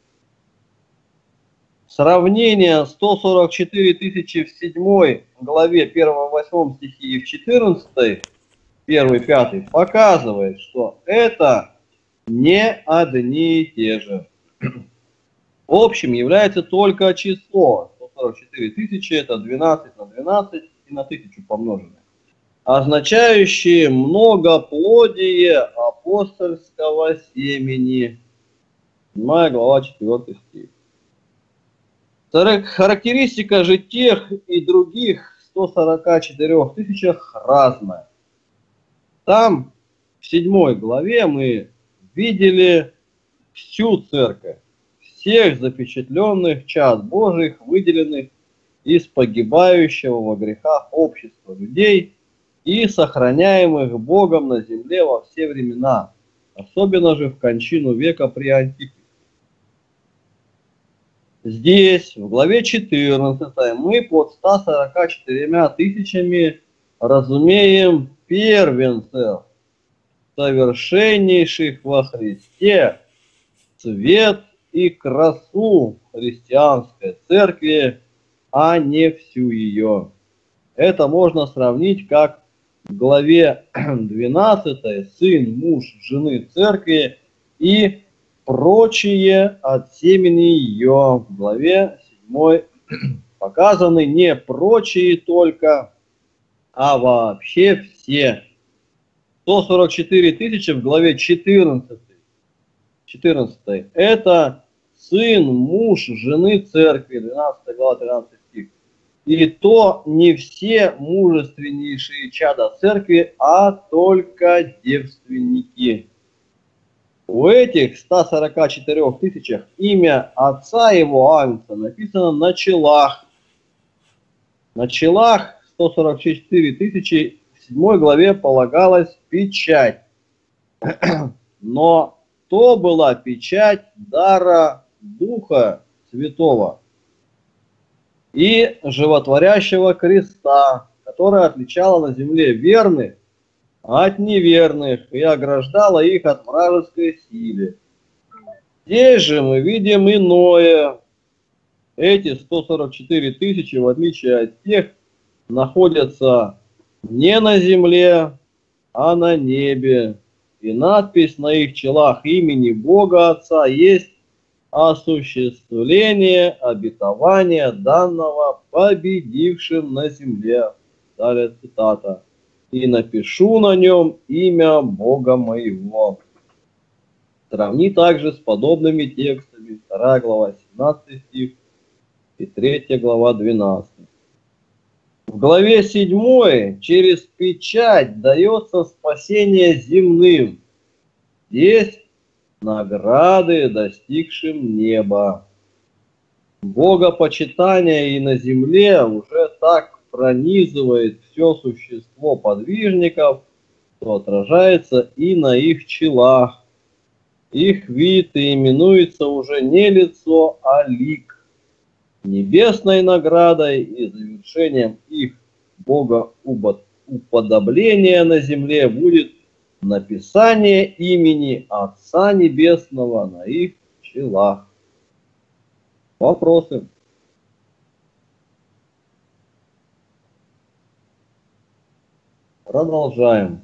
Сравнение сто сорок четыре тысячи в седьмой главе первом восьмом стихе и в четырнадцатой, первый пятый, показывает, что это не одни и те же. Общим является только число. сто сорок четыре тысячи это двенадцать на двенадцать и на тысячу помноженное, означающие многоплодие апостольского семени. седьмая глава, четвёртый стих. Характеристика же тех и других ста сорока четырёх тысячах разная. Там в седьмой главе мы видели всю церковь, всех запечатленных чад Божьих, выделенных из погибающего во грехах общества людей и сохраняемых Богом на земле во все времена, особенно же в кончину века при Антихристе. Здесь, в главе четырнадцатой, мы под ста сорока четырьмя тысячами разумеем первенцев, совершеннейших во Христе, цвет и красу христианской церкви, а не всю ее. Это можно сравнить как в главе двенадцатой сын, муж, жены церкви и прочие от семени ее. В главе седьмой показаны не прочие только, а вообще все. сто сорок четыре тысячи в главе четырнадцатой, четырнадцатой это сын, муж, жены церкви, двенадцатая глава, тринадцатый стих. И то не все мужественнейшие чада церкви, а только девственники. У этих ста сорока четырёх тысячах имя отца его Агнца написано на челах. На челах сто сорок четыре тысячи в седьмой главе полагалась печать. Но то была печать дара Духа Святого и животворящего креста, которая отличала на земле верных от неверных и ограждала их от вражеской силы. Здесь же мы видим иное. Эти сто сорок четыре тысячи, в отличие от тех, находятся не на земле, а на небе. И надпись на их челах имени Бога Отца есть осуществление обетования данного победившим на земле. Далее цитата. И напишу на нем имя Бога моего. Сравни также с подобными текстами вторая глава, семнадцатый стих и третья глава, двенадцатый. В главе седьмой через печать дается спасение земным. Здесь награды достигшим неба. Богопочитание и на земле уже так пронизывает все существо подвижников, что отражается и на их челах. Их вид и именуется уже не лицо, а лик. Небесной наградой и завершением их богоуподобления на земле будет написание имени Отца Небесного на их челах. Вопросы? Продолжаем.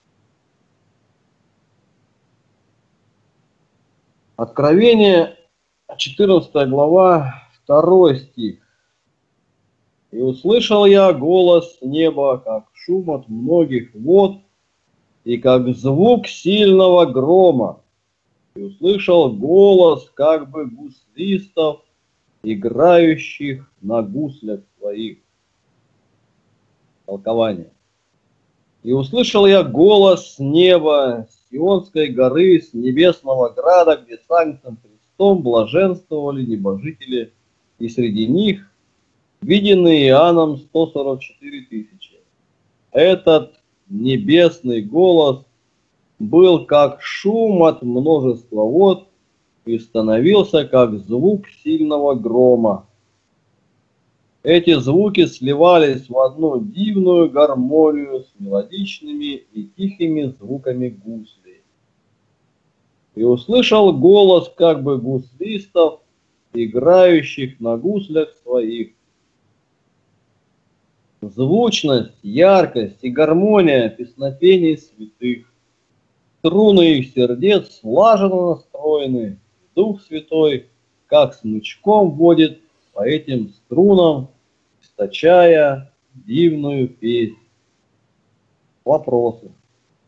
Откровение, четырнадцатая глава, второй стих. «И услышал я голос неба, как шум от многих вод, и как звук сильного грома. И услышал голос как бы гуслистов, играющих на гуслях своих». Толкование. «И услышал я голос с неба, с Сионской горы, с небесного града, где с Агнцем Христом блаженствовали небожители, и среди них виденные Иоанном сто сорок четыре тысячи. Этот небесный голос был как шум от множества вод и становился как звук сильного грома. Эти звуки сливались в одну дивную гармонию с мелодичными и тихими звуками гуслей. И услышал голос как бы гуслистов, играющих на гуслях своих. Звучность, яркость и гармония песнопений святых. Струны их сердец слаженно настроены. Дух Святой, как смычком, водит по этим струнам, источая дивную песнь. Вопросы?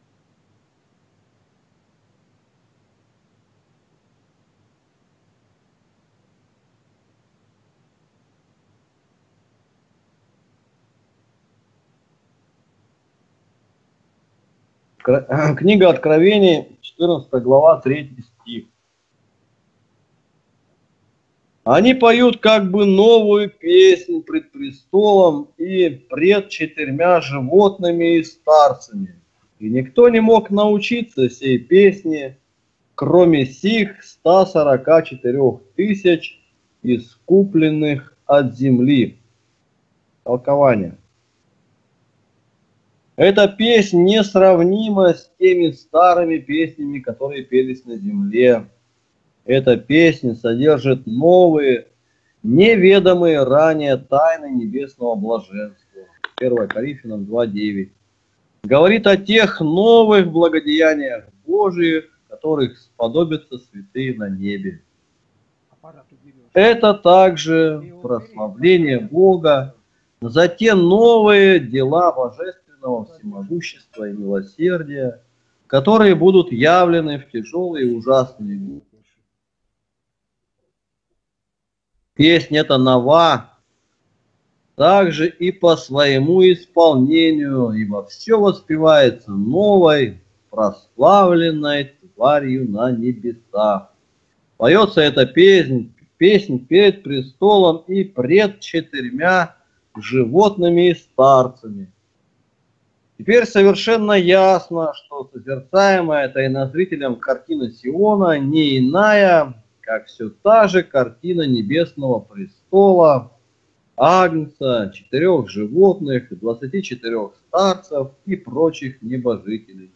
Книга Откровений, четырнадцатая глава, третий стих. Они поют как бы новую песнь пред престолом и пред четырьмя животными и старцами. И никто не мог научиться сей песне, кроме сих ста сорока четырех тысяч искупленных от земли. Толкование. Эта песня несравнима с теми старыми песнями, которые пелись на земле. Эта песня содержит новые, неведомые ранее тайны небесного блаженства. первое Коринфянам два девять. Говорит о тех новых благодеяниях Божиих, которых сподобятся святые на небе. Это также прославление Бога за те новые дела божественного всемогущества и милосердия, которые будут явлены в тяжелые и ужасные дни. Песня эта нова, также и по своему исполнению, ибо все воспевается новой, прославленной тварью на небесах. Поется эта песнь, песнь перед престолом и пред четырьмя животными и старцами. Теперь совершенно ясно, что созерцаемая тайнозрителем картина Сиона не иная, как все та же картина небесного престола, Агнца, четырех животных, двадцати четырех старцев и прочих небожителей.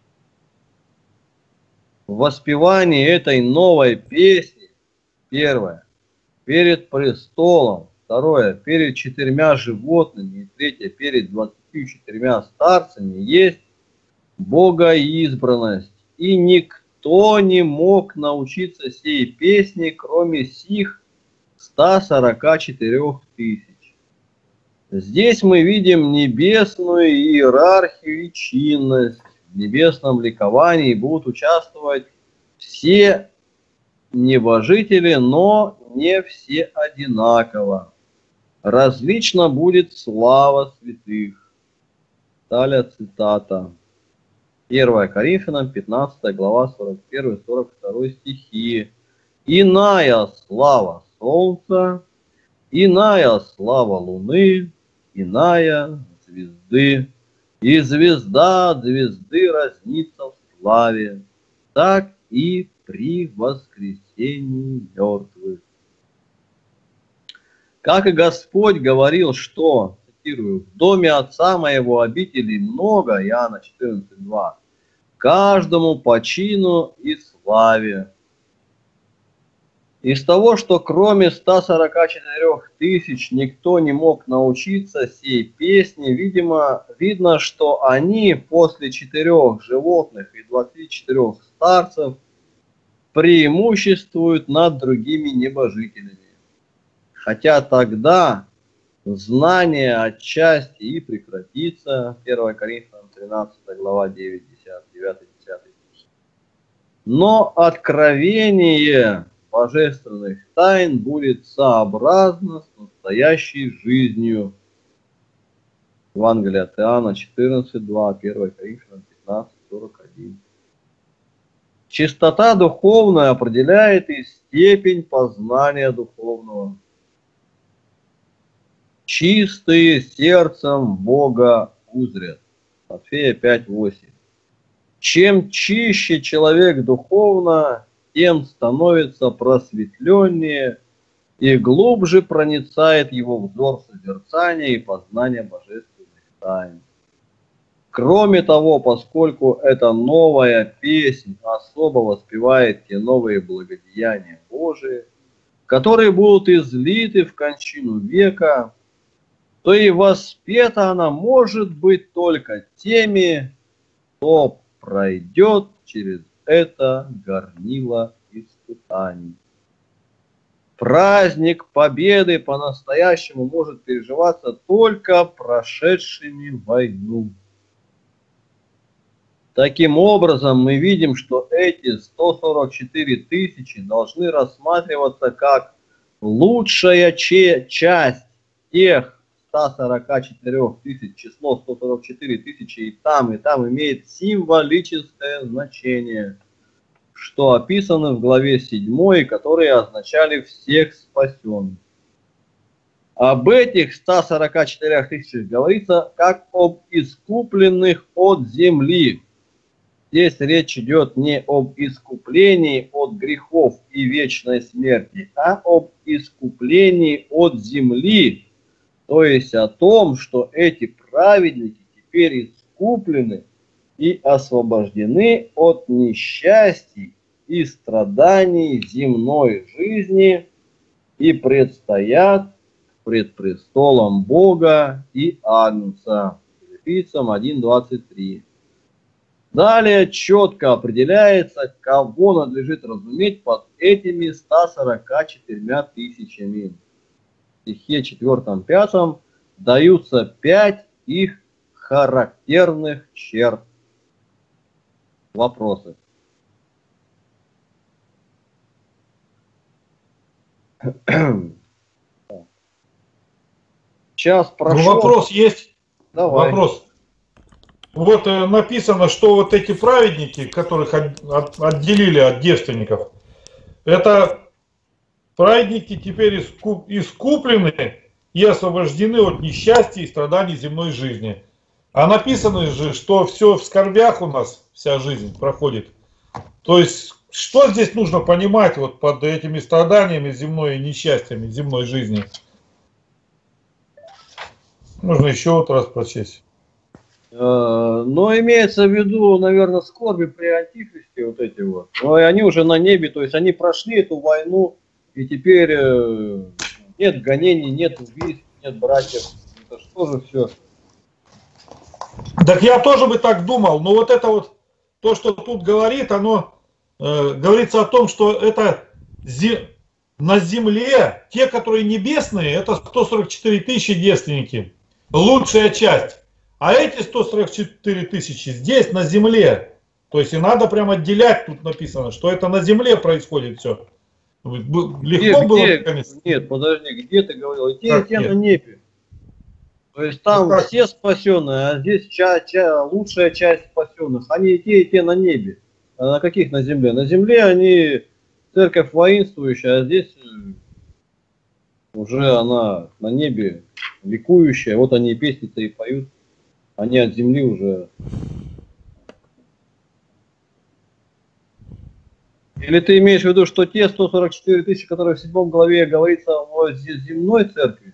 В воспевании этой новой песни, первое, перед престолом, второе, перед четырьмя животными и третье, перед двадцатью четырьмя старцами есть богоизбранность, и никто не мог научиться сей песне, кроме сих ста сорока четырех тысяч. Здесь мы видим небесную иерархию и чинность. В небесном ликовании будут участвовать все небожители, но не все одинаково. Различно будет слава святых. Далее цитата. первое Коринфянам, пятнадцатая глава, сорок первый сорок второй стихи. Иная слава солнца, иная слава луны, иная звезды. И звезда от звезды разнится в славе, так и при воскресении мертвых. Как и Господь говорил, что, цитирую, в доме Отца моего обителей много, Иоанна четырнадцать два, каждому по чину и славе. Из того, что кроме ста сорока четырёх тысяч никто не мог научиться сей песне, видимо, видно, что они после четырех животных и двадцати четырех старцев преимуществуют над другими небожителями. Хотя тогда знание отчасти и прекратится. первое Коринфянам тринадцатая глава девять девятый десятый стих. Но откровение божественных тайн будет сообразно с настоящей жизнью. Евангелие от Иоанна четырнадцать два, первое Коринфянам пятнадцать сорок один. Чистота духовная определяет и степень познания духовного. Чистые сердцем Бога узрят. Матфея пять восемь. Чем чище человек духовно, тем становится просветленнее и глубже проницает его взор созерцания и познания божественных тайн. Кроме того, поскольку эта новая песнь особо воспевает те новые благодеяния Божии, которые будут излиты в кончину века, то и воспета она может быть только теми, кто пройдет через это горнило испытаний. Праздник Победы по-настоящему может переживаться только прошедшими войну. Таким образом, мы видим, что эти сто сорок четыре тысячи должны рассматриваться как лучшая часть тех ста сорока четырёх тысяч, число сто сорок четыре тысячи и там, и там имеет символическое значение, что описано в главе седьмой, которые означали всех спасенных. Об этих ста сорока четырёх тысячах говорится как об искупленных от земли. Здесь речь идет не об искуплении от грехов и вечной смерти, а об искуплении от земли. То есть о том, что эти праведники теперь искуплены и освобождены от несчастий и страданий земной жизни и предстоят пред престолом Бога и Агнца. Филиппийцам один двадцать три. Далее четко определяется, кого надлежит разуметь под этими ста сорока четырьмя тысячами. В стихе четвёртом-пятом даются пять их характерных черт. Вопросы. Час прошел. Ну, вопрос есть? Давай. Вопрос. Вот э, написано, что вот эти праведники, которых от, от, отделили от девственников, это праведники теперь искуп, искуплены и освобождены от несчастья и страданий земной жизни. А написано же, что все в скорбях у нас, вся жизнь проходит. То есть, что здесь нужно понимать вот под этими страданиями земной и несчастьями земной жизни? Нужно еще вот раз прочесть. Но имеется в виду, наверное, скорби при Антихристе, вот эти вот. Но и они уже на небе, то есть они прошли эту войну, и теперь нет гонений, нет убийств, нет братьев. Это что же все? Так я тоже бы так думал, но вот это вот, то, что тут говорит, оно э, говорится о том, что это зе, на земле, те, которые небесные, это сто сорок четыре тысячи девственники, лучшая часть. А эти сто сорок четыре тысячи здесь, на земле. То есть и надо прям отделять, тут написано, что это на земле происходит все. Легко где, было, где? конечно. Нет, подожди, где ты говорил? И те, Как и те нет? на небе. То есть там Ну, как? все спасенные, а здесь ча ча лучшая часть спасенных. Они и те, и те на небе. А на каких на земле? На земле они церковь воинствующая, а здесь уже она на небе ликующая. Вот они и песни-то и поют. Они от земли уже. Или ты имеешь в виду, что те сто сорок четыре тысячи, которые в седьмом главе говорится о земной церкви?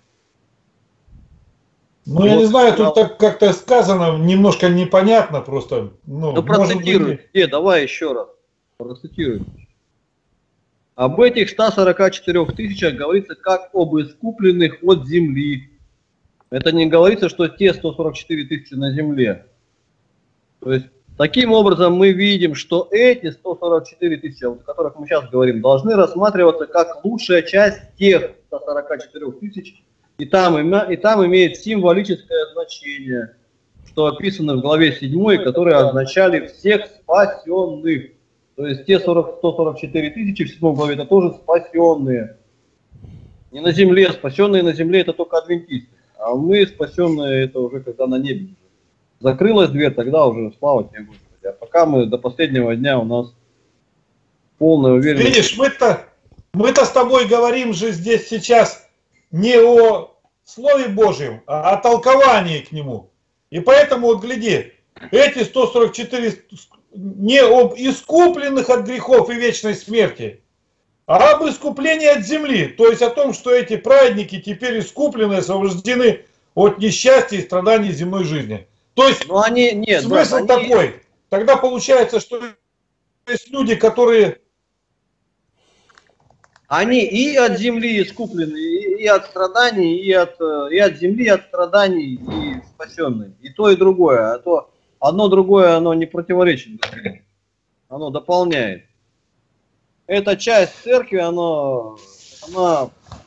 Ну, я не знаю, тут так как-то сказано, немножко непонятно просто. Ну, Ну, может процитируй. быть... Где, давай еще раз. Процитируй. Об этих ста сорока четырёх тысячах говорится как об искупленных от земли. Это не говорится, что те сто сорок четыре тысячи на земле. То есть, таким образом мы видим, что эти сто сорок четыре тысячи, о которых мы сейчас говорим, должны рассматриваться как лучшая часть тех ста сорока четырёх тысяч, и там, и там имеет символическое значение, что описано в главе седьмой, которые означали всех спасенных. То есть те сорок, сто сорок четыре тысячи в седьмой главе это тоже спасенные. Не на земле, спасенные на земле это только адвентисты. А мы спасенные это уже когда на небе. Закрылась дверь, тогда уже слава тебе, Господи. А пока мы до последнего дня у нас полная уверенность. Видишь, мы-то мы-то с тобой говорим же здесь сейчас не о Слове Божьем, а о толковании к нему. И поэтому, вот гляди, эти сто сорок четыре не об искупленных от грехов и вечной смерти, а об искуплении от земли. То есть о том, что эти праведники теперь искуплены, освобождены от несчастья и страданий земной жизни. То есть Но они, нет, смысл да, они... такой. Тогда получается, что есть люди, которые Они и от земли искуплены, и, и от страданий, и от, э, и от земли, и от страданий, и спасенные. И то, и другое. А то одно другое, оно не противоречит другому. Оно дополняет. Эта часть церкви, оно, она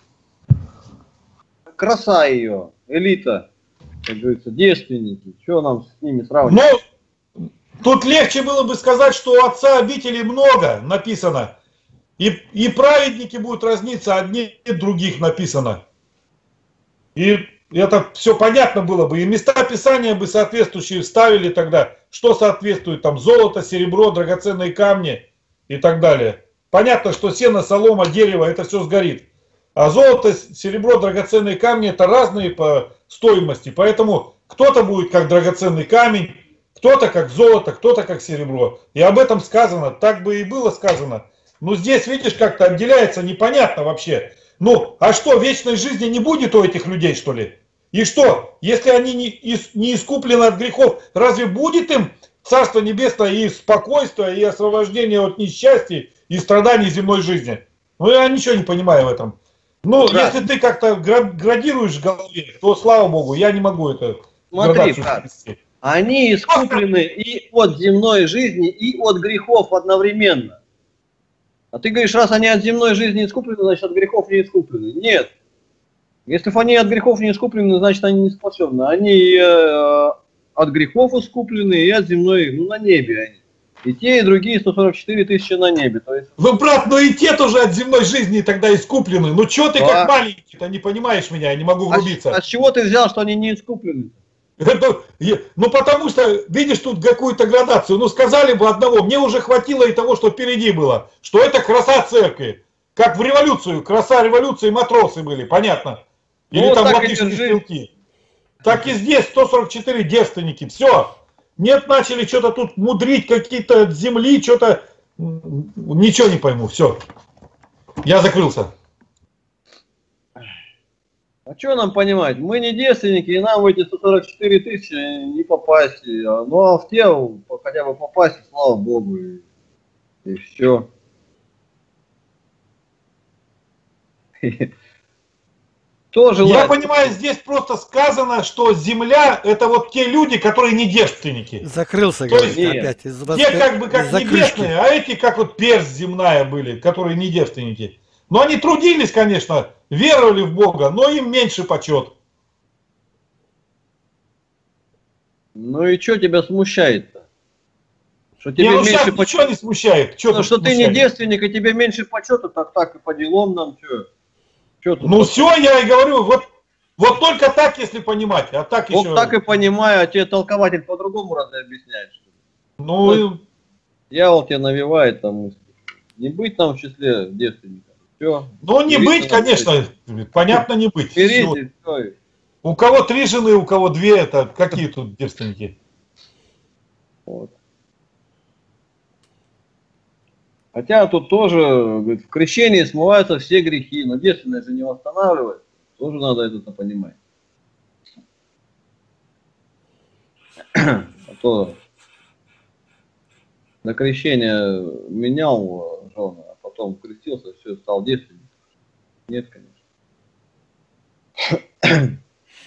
краса ее, элита, как говорится, девственники. Что нам с ними сравнивать? Но тут легче было бы сказать, что у отца обителей много написано. И, и праведники будут разниться, одни от других написано. И это все понятно было бы. И места Писания бы соответствующие вставили тогда, что соответствует, там золото, серебро, драгоценные камни и так далее. Понятно, что сено, солома, дерево, это все сгорит. А золото, серебро, драгоценные камни это разные по стоимости. Поэтому кто-то будет как драгоценный камень, кто-то как золото, кто-то как серебро. И об этом сказано, так бы и было сказано. Ну здесь, видишь, как-то отделяется, непонятно вообще. Ну, а что, вечной жизни не будет у этих людей, что ли? И что, если они не, не искуплены от грехов, разве будет им Царство Небесное и спокойствие, и освобождение от несчастья и страданий земной жизни? Ну, я ничего не понимаю в этом. Ну, да. Если ты как-то градируешь в голове, то, слава Богу, я не могу это Смотри, брат, они искуплены и от земной жизни, и от грехов одновременно. А ты говоришь, раз они от земной жизни искуплены, значит от грехов не искуплены. Нет. Если бы они от грехов не искуплены, значит они не спасенны. Они э, от грехов искуплены и от земной, ну на небе они. И те, и другие сто сорок четыре тысячи на небе. То есть... Ну, брат, ну и те тоже от земной жизни тогда искуплены. Ну что ты да. как маленький-то, не понимаешь меня, я не могу врубиться. А, а с чего ты взял, что они не искуплены? Ну потому что, видишь, тут какую-то градацию. Ну сказали бы одного, мне уже хватило и того, что впереди было. Что это краса церкви. Как в революцию, краса революции матросы были, понятно. Или ну, там латышские стрелки. Так и здесь сто сорок четыре девственники, все. Нет, начали что-то тут мудрить, какие-то от земли, что-то... Ничего не пойму, все. Я закрылся. А что нам понимать? Мы не девственники, и нам в эти сто сорок четыре тысячи не попасть. Ну а в те хотя бы попасть, слава Богу, и, и все. Тоже Я понимаю, здесь просто сказано, что земля это вот те люди, которые не девственники. Закрылся, то говорит, есть, опять. Из те как бы как небесные, а эти как вот персть земная были, которые не девственники. Но они трудились, конечно, веровали в Бога, но им меньше почет. Ну и что тебя смущает-то? Что тебе не, ну меньше сейчас почет... ничего не смущает. Что, ну, что ты не девственник, и тебе меньше почета, так так и по делам нам что? Что тут? Ну все, я и говорю, вот, вот только так, если понимать, а так вот еще... так и понимаю, а тебе толкователь по-другому разве объясняет? Что ли? Ну... ну дьявол тебе навевает там мысли. Не быть там в числе девственников. Все. Ну не быть, конечно, быть. Понятно, не быть. Впереди, у кого три жены, у кого две, это какие тут девственники? Вот. Хотя тут тоже, говорит, в крещении смываются все грехи, но девственность же не восстанавливает. Тоже надо это понимать. А то на крещение менял жены, а потом крестился, все, стал девственником. Нет, конечно.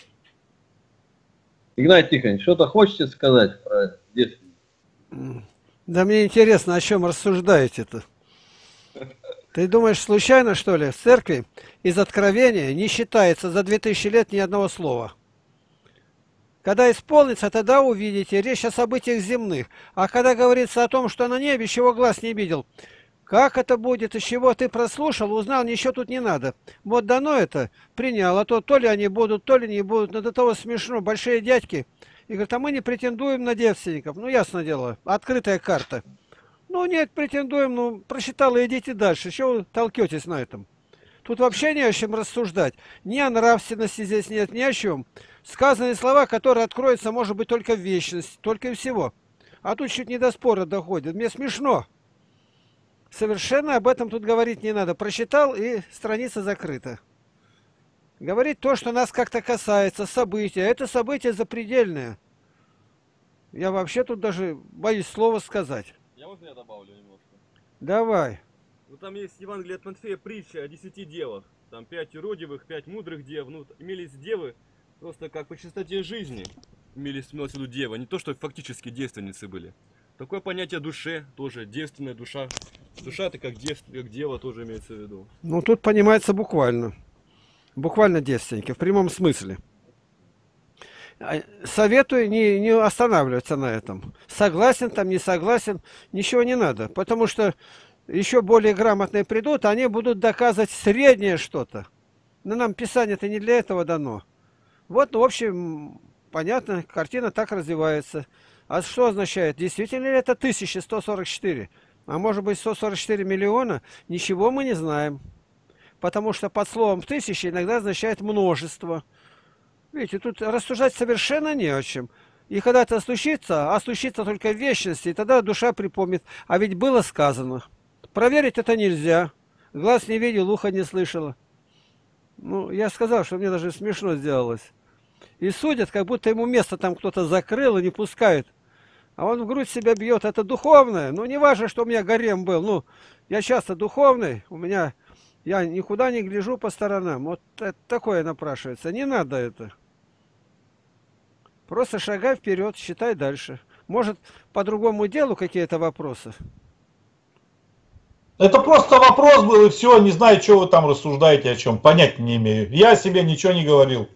Игнат Тихонович, что-то хочете сказать про девственников? Да мне интересно, о чем рассуждаете-то? Ты думаешь, случайно, что ли, в церкви из Откровения не считается за две тысячи лет ни одного слова? Когда исполнится, тогда увидите. Речь о событиях земных. А когда говорится о том, что на небе, чего глаз не видел, как это будет, из чего ты прослушал, узнал, ничего тут не надо. Вот дано это, принял, а то то ли они будут, то ли не будут. Но до того смешно, большие дядьки. И говорят, а мы не претендуем на девственников. Ну, ясно дело, открытая карта. Ну, нет, претендуем, ну, прочитал и идите дальше. Чего вы толкетесь на этом? Тут вообще не о чем рассуждать. Ни о нравственности здесь нет, ни о чем. Сказанные слова, которые откроются, может быть, только в вечность, только и всего. А тут чуть не до спора доходит. Мне смешно. Совершенно об этом тут говорить не надо. Прочитал, и страница закрыта. Говорить то, что нас как-то касается, события. Это событие запредельное. Я вообще тут даже боюсь слова сказать. Я вот я добавлю немножко. Давай. Ну там есть Евангелие от Матфея притча о десяти девах. Там пять юродивых, пять мудрых дев. Ну, имелись девы просто как по чистоте жизни. Имелись, имелось в виду девы. Не то, что фактически девственницы были. Такое понятие душе тоже. Девственная душа. Душа это как, дев, как дева тоже имеется в виду. Ну, тут понимается буквально. Буквально девственники, в прямом смысле. Советую не, не останавливаться на этом. Согласен там, не согласен, ничего не надо. Потому что еще более грамотные придут, они будут доказывать среднее что-то. Но нам Писание-то не для этого дано. Вот, ну, в общем, понятно, картина так развивается. А что означает? Действительно ли это тысяча сто сорок четыре? А может быть сто сорок четыре миллиона? Ничего мы не знаем. Потому что под словом тысяча иногда означает множество. Видите, тут рассуждать совершенно не о чем. И когда это случится, а случится только в вечности, и тогда душа припомнит. А ведь было сказано. Проверить это нельзя. Глаз не видел, ухо не слышало. Ну, я сказал, что мне даже смешно сделалось. И судят, как будто ему место там кто-то закрыл и не пускают. А он в грудь себя бьет. Это духовное. Ну, не важно, что у меня гарем был. Ну, я часто духовный. У меня... Я никуда не гляжу по сторонам. Вот это такое напрашивается. Не надо это. Просто шагай вперед, считай дальше. Может, по другому делу какие-то вопросы? Это просто вопрос был, и все. Не знаю, что вы там рассуждаете, о чем. Понять не имею. Я о себе ничего не говорил.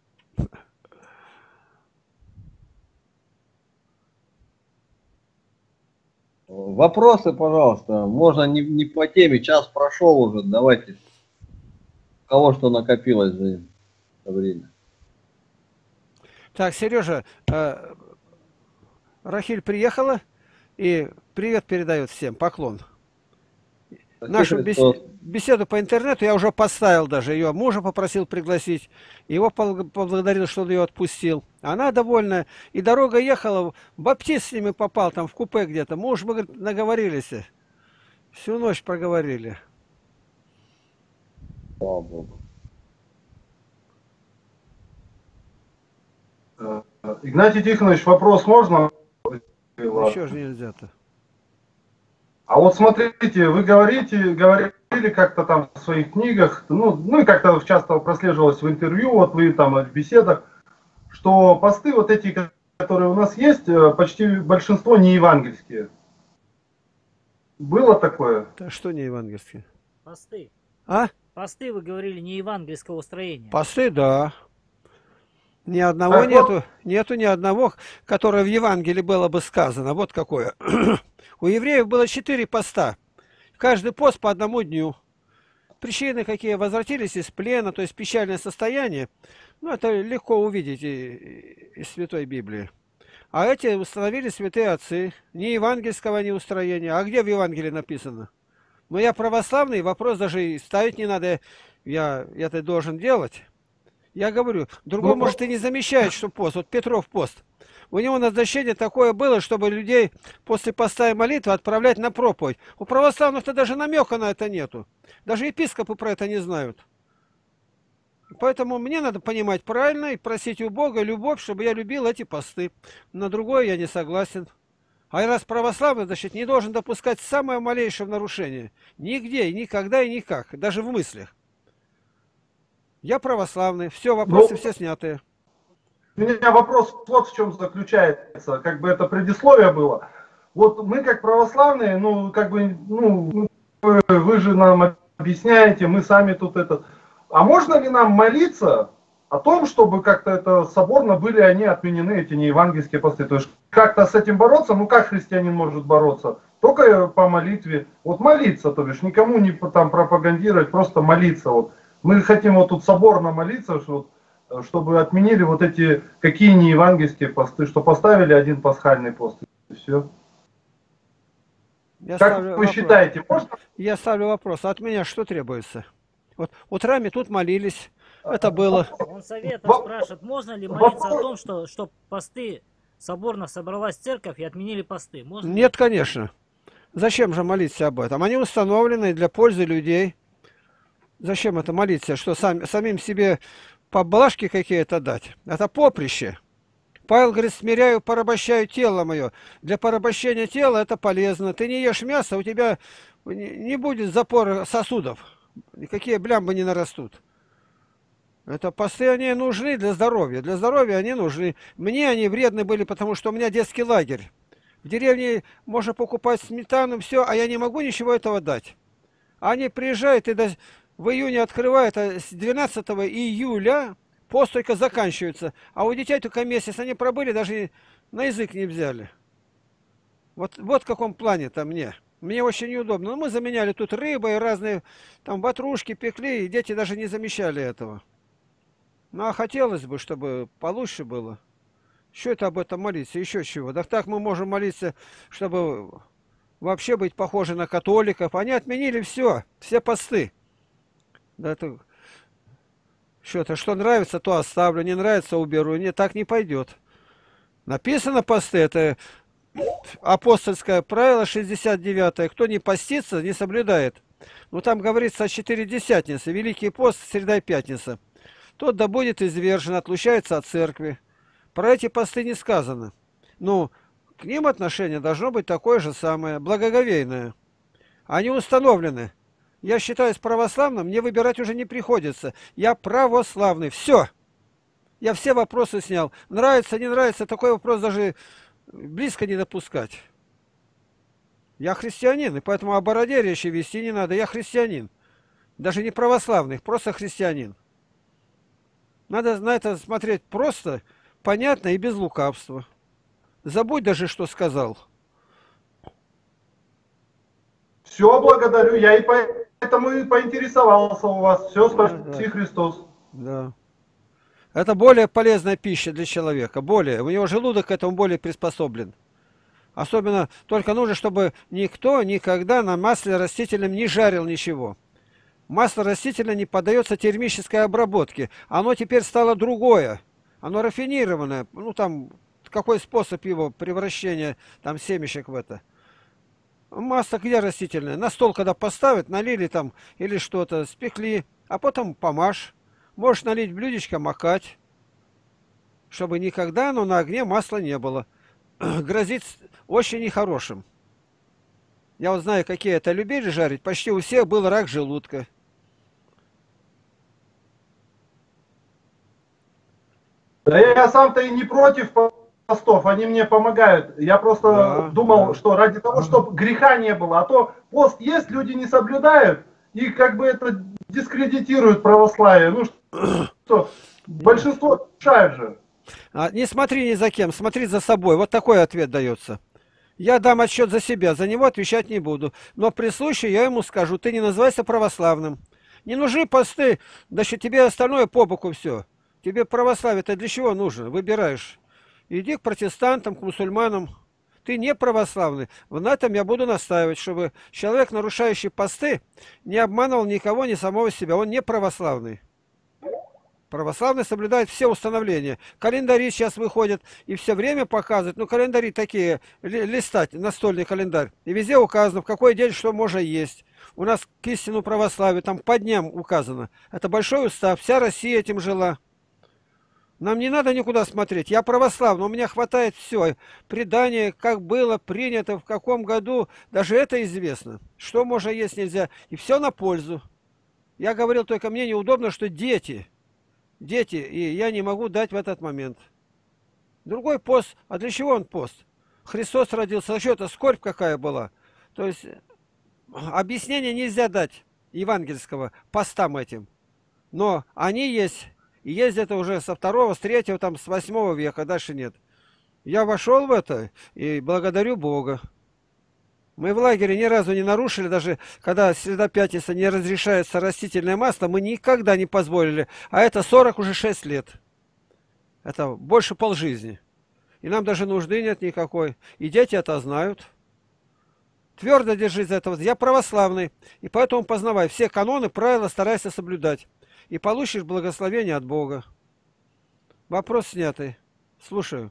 Вопросы, пожалуйста. Можно не, не по теме. Час прошел уже. Давайте. У кого что накопилось за это время. Так, Сережа, э, Рахиль приехала и привет передает всем. Поклон. Нашу бес... беседу по интернету я уже поставил даже. Ее мужа попросил пригласить. Его поблагодарил, что он ее отпустил. Она довольна. И дорога ехала. Баптист с ними попал там в купе где-то. Муж, мы, говорит, наговорились. Всю ночь проговорили. Слава Богу. Игнатий Тихонович, вопрос можно? Еще же нельзя-то. А вот смотрите, вы говорите, говорили как-то там в своих книгах, ну, ну и как-то часто прослеживалось в интервью, вот вы там в беседах, что посты вот эти, которые у нас есть, почти большинство не евангельские. Было такое? Да что не евангельские? Посты. А? Посты, вы говорили, не евангельского строения. Посты, да. Ни одного а нету, нету ни одного, которое в Евангелии было бы сказано. Вот какое. У евреев было четыре поста. Каждый пост по одному дню. Причины какие? Возвратились из плена, то есть печальное состояние. Ну, это легко увидеть из Святой Библии. А эти установили святые отцы. Ни евангельского, ни устроения. А где в Евангелии написано? Ну, я православный, вопрос даже и ставить не надо. Я это должен делать. Я говорю, другой, ну, может, и не замечает, что пост. Вот Петров пост. У него назначение такое было, чтобы людей после поста и молитвы отправлять на проповедь. У православных-то даже намека на это нету. Даже епископы про это не знают. Поэтому мне надо понимать правильно и просить у Бога любовь, чтобы я любил эти посты. На другое я не согласен. А раз православный, значит, не должен допускать самое малейшее нарушение. Нигде, и никогда, и никак. Даже в мыслях. Я православный. Все, вопросы ну, все снятые. У меня вопрос вот в чем заключается. Как бы это предисловие было. Вот мы как православные, ну, как бы, ну, вы, вы же нам объясняете, мы сами тут это... А можно ли нам молиться о том, чтобы как-то это соборно были они отменены, эти неевангельские посты? То есть как-то с этим бороться? Ну, как христианин может бороться? Только по молитве. Вот молиться, то бишь, никому не там пропагандировать, просто молиться. Вот. Мы хотим вот тут соборно молиться, что, чтобы отменили вот эти, какие не евангельские посты, что поставили один пасхальный пост, и все. Я как вы вопрос. считаете, можно? Я ставлю вопрос, от меня что требуется? Вот утрами тут молились, это было. Он совета спрашивает, можно ли молиться о том, что, что посты, соборно собралась церковь и отменили посты? Можно Нет, ли? конечно. Зачем же молиться об этом? Они установлены для пользы людей. Зачем это молиться? Что сам, самим себе поблажки какие-то дать? Это поприще. Павел говорит, смиряю, порабощаю тело мое. Для порабощения тела это полезно. Ты не ешь мясо, у тебя не, не будет запора сосудов. Никакие блямбы не нарастут. Это посты, они нужны для здоровья. Для здоровья они нужны. Мне они вредны были, потому что у меня детский лагерь. В деревне можно покупать сметану, все, а я не могу ничего этого дать. Они приезжают и до... в июне открывают, а с двенадцатого июля пост только заканчивается. А у детей только месяц они пробыли, даже на язык не взяли. Вот, вот в каком плане-то мне. Мне очень неудобно. Но мы заменяли тут рыбой, разные там ватрушки пекли, и дети даже не замечали этого. Ну, а хотелось бы, чтобы получше было. Что это об этом молиться? Еще чего? Да так мы можем молиться, чтобы вообще быть похожи на католиков. Они отменили все, все посты. Да это... Что-то, что нравится, то оставлю, не нравится, уберу. Нет, так не пойдет. Написано посты, это апостольское правило шестьдесят девятое. Кто не постится, не соблюдает. Ну, там говорится о четыредесятнице, Великий пост, среда и пятница. Тот да будет извержен, отлучается от церкви. Про эти посты не сказано. Ну, к ним отношение должно быть такое же самое, благоговейное. Они установлены. Я считаюсь православным, мне выбирать уже не приходится. Я православный. Все. Я все вопросы снял. Нравится, не нравится, такой вопрос даже близко не допускать. Я христианин, и поэтому о бороде речи вести не надо. Я христианин. Даже не православный, просто христианин. Надо на это смотреть просто, понятно и без лукавства. Забудь даже, что сказал. Все, благодарю. Я и поэтому и поинтересовался у вас. Все, спаси Да, да. Христос. Да. Это более полезная пища для человека. Более. У него желудок к этому более приспособлен. Особенно только нужно, чтобы никто никогда на масле растительном не жарил ничего. Масло растительное не поддается термической обработке. Оно теперь стало другое. Оно рафинированное. Ну там, какой способ его превращения там семечек в это. Масло где растительное? На стол когда поставят, налили там или что-то, спекли, а потом помажь. Можешь налить блюдечко, макать. Чтобы никогда оно на огне масла не было. Грозит очень нехорошим. Я вот знаю, какие это любили жарить. Почти у всех был рак желудка. Да я сам-то и не против постов, они мне помогают. Я просто Да, думал, да. что ради того, чтобы греха не было. А то пост есть, люди не соблюдают, и как бы это дискредитирует православие. Ну что, большинство решают же. А, не смотри ни за кем, смотри за собой. Вот такой ответ дается. Я дам отсчет за себя, за него отвечать не буду. Но при случае я ему скажу, ты не называйся православным. Не нужны посты, да что тебе остальное по боку все. Тебе православие-то для чего нужно? Выбираешь. Иди к протестантам, к мусульманам. Ты не православный. На этом я буду настаивать, чтобы человек, нарушающий посты, не обманывал никого, ни самого себя. Он не православный. Православный соблюдает все установления. Календари сейчас выходят и все время показывают. Ну, календари такие, ли, листать, настольный календарь. И везде указано, в какой день что можно есть. У нас к истину православию, там по дням указано. Это большой устав, вся Россия этим жила. Нам не надо никуда смотреть. Я православный, у меня хватает все. Предание, как было принято, в каком году, даже это известно. Что можно есть, нельзя. И все на пользу. Я говорил, только мне неудобно, что дети... Дети, и я не могу дать в этот момент. Другой пост. А для чего он пост? Христос родился. А что это, скорбь какая была? То есть, объяснения нельзя дать евангельского постам этим. Но они есть. И есть это уже со второго, с третьего, там, с восьмого века. Дальше нет. Я вошел в это и благодарю Бога. Мы в лагере ни разу не нарушили, даже когда среда пятница не разрешается растительное масло, мы никогда не позволили. А это сорок уже шесть лет. Это больше полжизни. И нам даже нужды нет никакой. И дети это знают. Твердо держись за этого. Я православный. И поэтому познавай. Все каноны, правила старайся соблюдать. И получишь благословение от Бога. Вопрос снятый. Слушаю.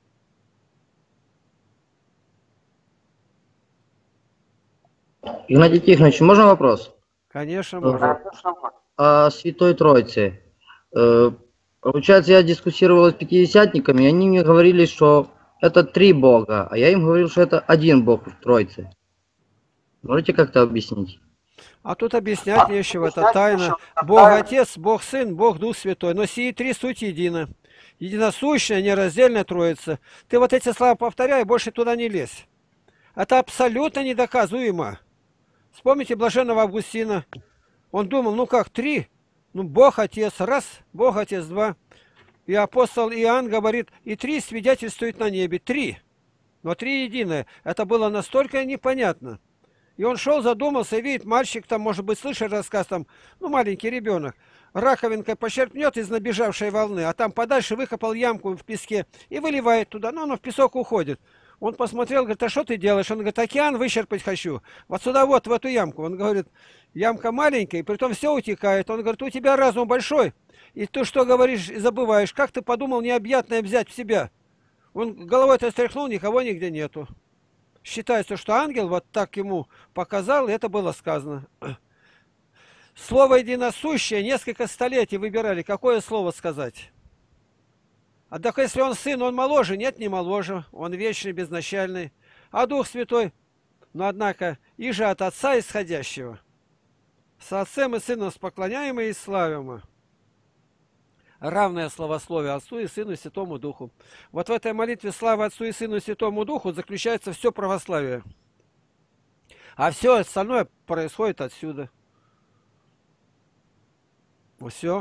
Игнатий Тихонович, можно вопрос? Конечно, можно. О Святой Троице. Э, Получается, я дискуссировал с пятидесятниками, и они мне говорили, что это три Бога, а я им говорил, что это один Бог в Троице. Можете как-то объяснить? А тут объяснять нечего, это тайна. Бог Отец, Бог Сын, Бог Дух Святой. Но сии три суть едины. Единосущная, нераздельная Троица. Ты вот эти слова повторяй, больше туда не лезь. Это абсолютно недоказуемо. Вспомните блаженного Августина. Он думал, ну как, три? Ну, Бог Отец, раз, Бог Отец, два. И апостол Иоанн говорит, и три свидетельствуют на небе, три. Но три единое. Это было настолько непонятно. И он шел, задумался, и видит, мальчик там, может быть, слышит рассказ, там, ну, маленький ребенок, раковинкой почерпнет из набежавшей волны, а там подальше выкопал ямку в песке и выливает туда, но оно в песок уходит. Он посмотрел, говорит, а что ты делаешь? Он говорит, океан вычерпать хочу. Вот сюда вот, в эту ямку. Он говорит, ямка маленькая, и притом все утекает. Он говорит, у тебя разум большой, и ты что говоришь и забываешь, как ты подумал необъятное взять в себя? Он головой-то стряхнул, никого нигде нету. Считается, что ангел вот так ему показал, и это было сказано. Слово единосущее несколько столетий выбирали, какое слово сказать. А так если он сын, он моложе? Нет, не моложе. Он вечный, безначальный. А Дух Святой? Но однако, и же от Отца исходящего. С Отцем и Сыном споклоняемый и славимый. Равное словословие Отцу и Сыну и Святому Духу. Вот в этой молитве славы Отцу и Сыну и Святому Духу заключается все православие. А все остальное происходит отсюда. Все.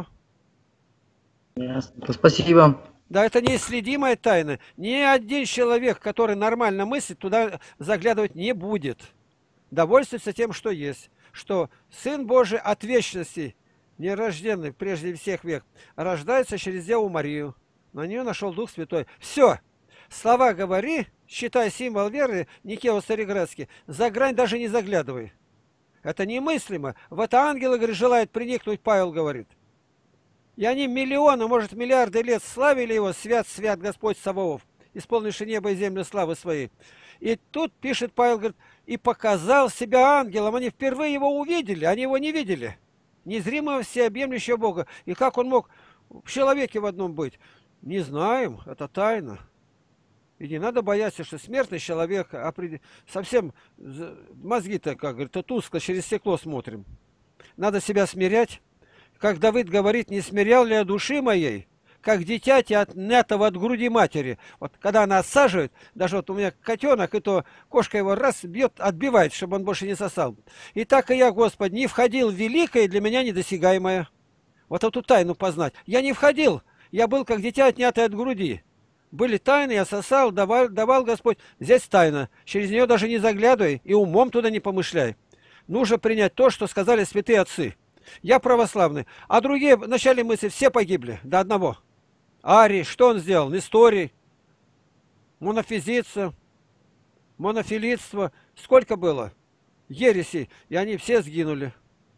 Спасибо. Да, это неисследимая тайна. Ни один человек, который нормально мыслит, туда заглядывать не будет. Довольствуется тем, что есть. Что Сын Божий от вечности, нерожденный прежде всех век, рождается через Деву Марию. На нее нашел Дух Святой. Все. Слова говори, считай символ веры, Никео Цареградский, за грань даже не заглядывай. Это немыслимо. В это ангелы, говорит, желают приникнуть, Павел говорит. И они миллионы, может, миллиарды лет славили его, свят, свят Господь Саваоф, исполнивший небо и землю славы своей. И тут пишет Павел, говорит, и показал себя ангелом. Они впервые его увидели, они его не видели. Незримого всеобъемлющего Бога. И как он мог в человеке в одном быть? Не знаем, это тайна. И не надо бояться, что смертный человек совсем мозги-то, как говорится, тускло через стекло смотрим. Надо себя смирять. Как Давид говорит, не смирял ли я души моей, как дитяти отнятого от груди матери. Вот когда она отсаживает, даже вот у меня котенок, и то кошка его раз бьет, отбивает, чтобы он больше не сосал. И так и я, Господь, не входил в великое, для меня недосягаемое. Вот эту тайну познать. Я не входил, я был как дитя, отнятое от груди. Были тайны, я сосал, давал, давал Господь. Здесь тайна, через нее даже не заглядывай и умом туда не помышляй. Нужно принять то, что сказали святые отцы. Я православный, а другие в начале мысли все погибли, до одного. Арий, что он сделал? Несторий, монофизитство, монофилитство. Сколько было? Ересей, и они все сгинули.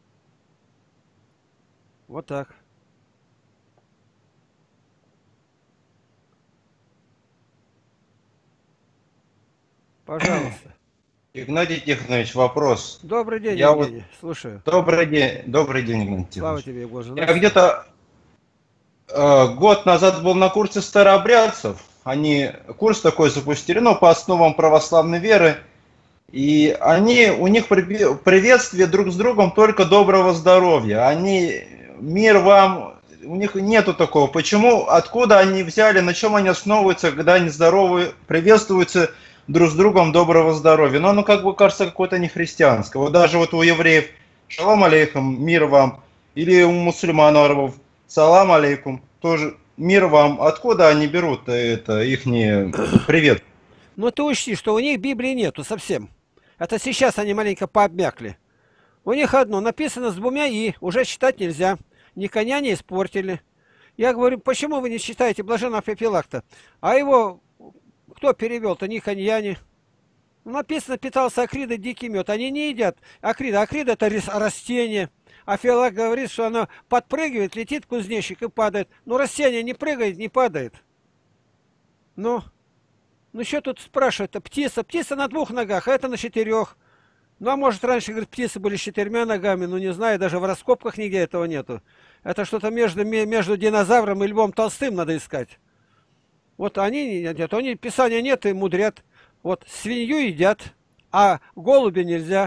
Вот так. Пожалуйста. Игнатий Тихонович, вопрос. Добрый день, я Евгений. Вот... Слушаю. Добрый день, добрый день, Игнатий Слава Тихонович. тебе, Боже. Я где-то э, год назад был на курсе старообрядцев. Они курс такой запустили, ну, по основам православной веры. И они, у них приветствие друг с другом только доброго здоровья. Они, мир вам, у них нету такого. Почему, откуда они взяли, на чем они основываются, когда они здоровы, приветствуются друг с другом доброго здоровья. Но оно как бы кажется какое-то нехристианское. Вот даже вот у евреев шалом алейкум, мир вам. Или у мусульман арабов салам алейкум, тоже мир вам. Откуда они берут это, их привет? Ну ты учти, что у них Библии нету совсем. Это сейчас они маленько пообмякли. У них одно написано с двумя «и», уже читать нельзя. Ни коня не испортили. Я говорю, почему вы не читаете блаженного Феофилакта? А его... Кто перевел-то? Никоньяне. Написано, питался акрида дикий мед. Они не едят акрида. Акрида это растение. А Феофилакт говорит, что оно подпрыгивает, летит кузнечик и падает. Ну растение не прыгает, не падает. Ну, ну что тут спрашивать-то? Птица. Птица на двух ногах, а это на четырех. Ну а может раньше, говорит, птицы были с четырьмя ногами. Ну не знаю, даже в раскопках нигде этого нету. Это что-то между, между динозавром и Львом Толстым надо искать. Вот они нет, они писания нет и мудрят. Вот свинью едят, а голубя нельзя.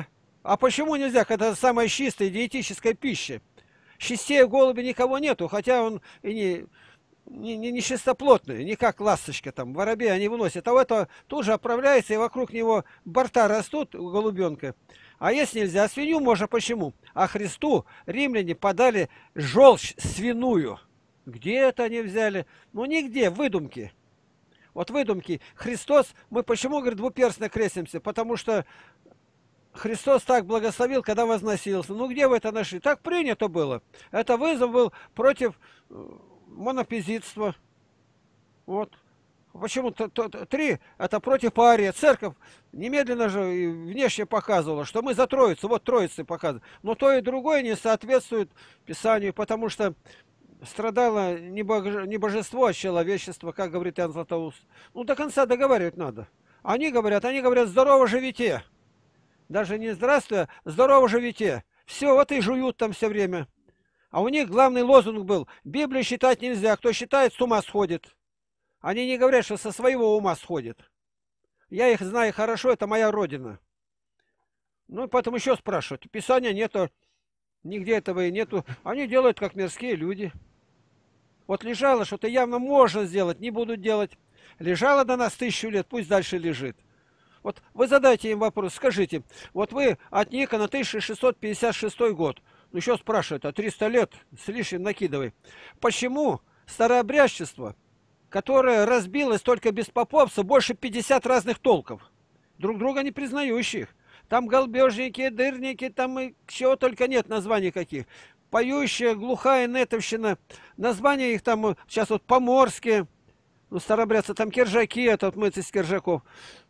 А почему нельзя, когда это самая чистая диетическая пища? Частей в голубе никого нету, хотя он и не, не, не, не чистоплотный, не как ласточка там, воробей они выносят. А у этого тут же отправляется, и вокруг него борта растут у голубенка. А есть нельзя, свинью можно, почему? А Христу римляне подали желчь свиную. Где это они взяли? Ну нигде, выдумки. Вот выдумки. Христос, мы почему, говорит, двуперстно крестимся? Потому что Христос так благословил, когда возносился. Ну где вы это нашли? Так принято было. Это вызов был против монопизитства. Вот. Почему то, то, три? Это против пария. Церковь немедленно же и внешне показывала, что мы за Троицу. Вот Троицы показывают. Но то и другое не соответствует Писанию, потому что страдало не, бог... не божество, а человечество, как говорит Иоанн Златоуст. Ну до конца договаривать надо. Они говорят, они говорят, здорово живите. Даже не здравствуй, а здорово живите. Все, вот и жуют там все время. А у них главный лозунг был: Библию считать нельзя, кто считает, с ума сходит. Они не говорят, что со своего ума сходит. Я их знаю хорошо, это моя родина. Ну, потом еще спрашивают. Писания нету, нигде этого и нету. Они делают, как мирские люди. Вот лежало, что-то явно можно сделать, не будут делать. Лежало до нас тысячу лет, пусть дальше лежит. Вот вы задайте им вопрос, скажите, вот вы от Никона тысяча шестьсот пятьдесят шестой год, ну еще спрашивают, а триста лет с лишним накидывай. Почему старообрядчество, которое разбилось только без поповца, больше пятидесяти разных толков, друг друга не признающих? Там голбежники, дырники, там и чего только нет, названий каких. Поющая, глухая нетовщина, названия их там сейчас вот поморские, ну старообрядцы, там киржаки, это вот мы из киржаков.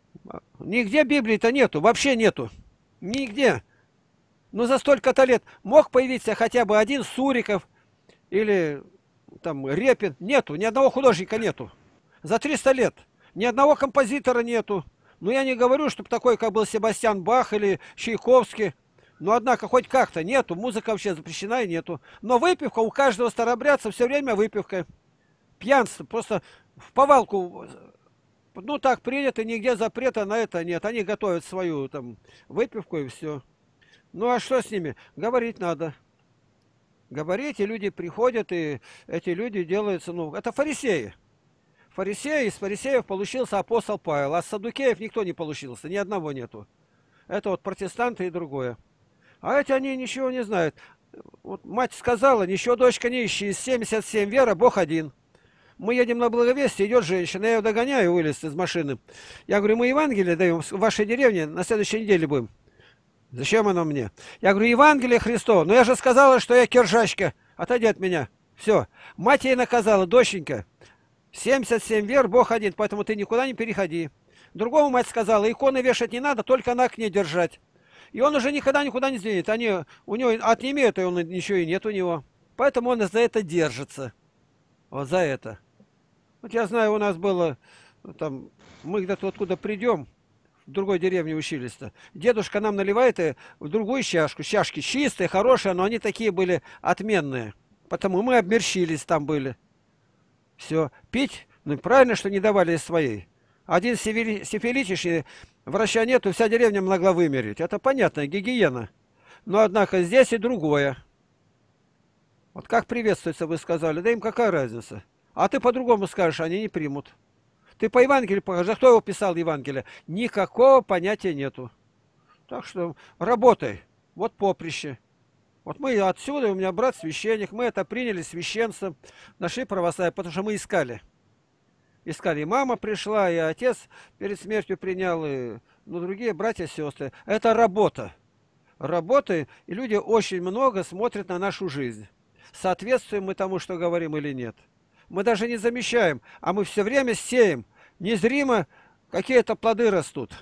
Нигде Библии-то нету, вообще нету. Нигде. Но за столько-то лет мог появиться хотя бы один Суриков или там Репин. Нету, ни одного художника нету. За триста лет. Ни одного композитора нету. Ну я не говорю, чтобы такой, как был Себастьян Бах или Чайковский. Но однако хоть как-то нету. Музыка вообще запрещена и нету. Но выпивка у каждого старообрядца все время выпивка. Пьянство. Просто в повалку. Ну так принято, нигде запрета на это нет. Они готовят свою там выпивку и все. Ну а что с ними? Говорить надо. Говорить, и люди приходят, и эти люди делаются, ну, это фарисеи. Фарисеи, из фарисеев получился апостол Павел, а с саддукеев никто не получился, ни одного нету. Это вот протестанты и другое. А эти они ничего не знают. Вот мать сказала, ничего, дочка, не ищи, из семьдесят семь вера, Бог один. Мы едем на благовестие, идет женщина, я ее догоняю, вылез из машины. Я говорю, мы Евангелие даем в вашей деревне, на следующей неделе будем. Зачем оно мне? Я говорю, Евангелие Христово. Но я же сказала, что я киржачка. Отойди от меня. Все. Мать ей наказала, доченька. семьдесят семь вер, Бог один, поэтому ты никуда не переходи. Другому мать сказала, иконы вешать не надо, только на окне держать. И он уже никогда никуда не сдвинет. Они, у него отними это, и он ничего и нет у него. Поэтому он за это держится. Вот за это. Вот я знаю, у нас было, там, мы где-то откуда придем, в другой деревне учились-то. Дедушка нам наливает в другую чашку. Чашки чистые, хорошие, но они такие были отменные. Потому мы обмерщились там были. Все. Пить, ну правильно, что не давали из своей. Один сифилитиш, врача нету, вся деревня могла вымереть. Это понятно, гигиена. Но однако здесь и другое. Вот как приветствуется, вы сказали, да им какая разница? А ты по-другому скажешь, они не примут. Ты по Евангелию покажи, а кто его писал Евангелие? Никакого понятия нету. Так что работай. Вот поприще. Вот мы отсюда, у меня брат священник, мы это приняли священством, нашли православие, потому что мы искали. Искали. И мама пришла, и отец перед смертью принял, и ну, другие братья и сестры. Это работа. Работа, и люди очень много смотрят на нашу жизнь. Соответствуем мы тому, что говорим, или нет. Мы даже не замечаем, а мы все время сеем. Незримо какие-то плоды растут.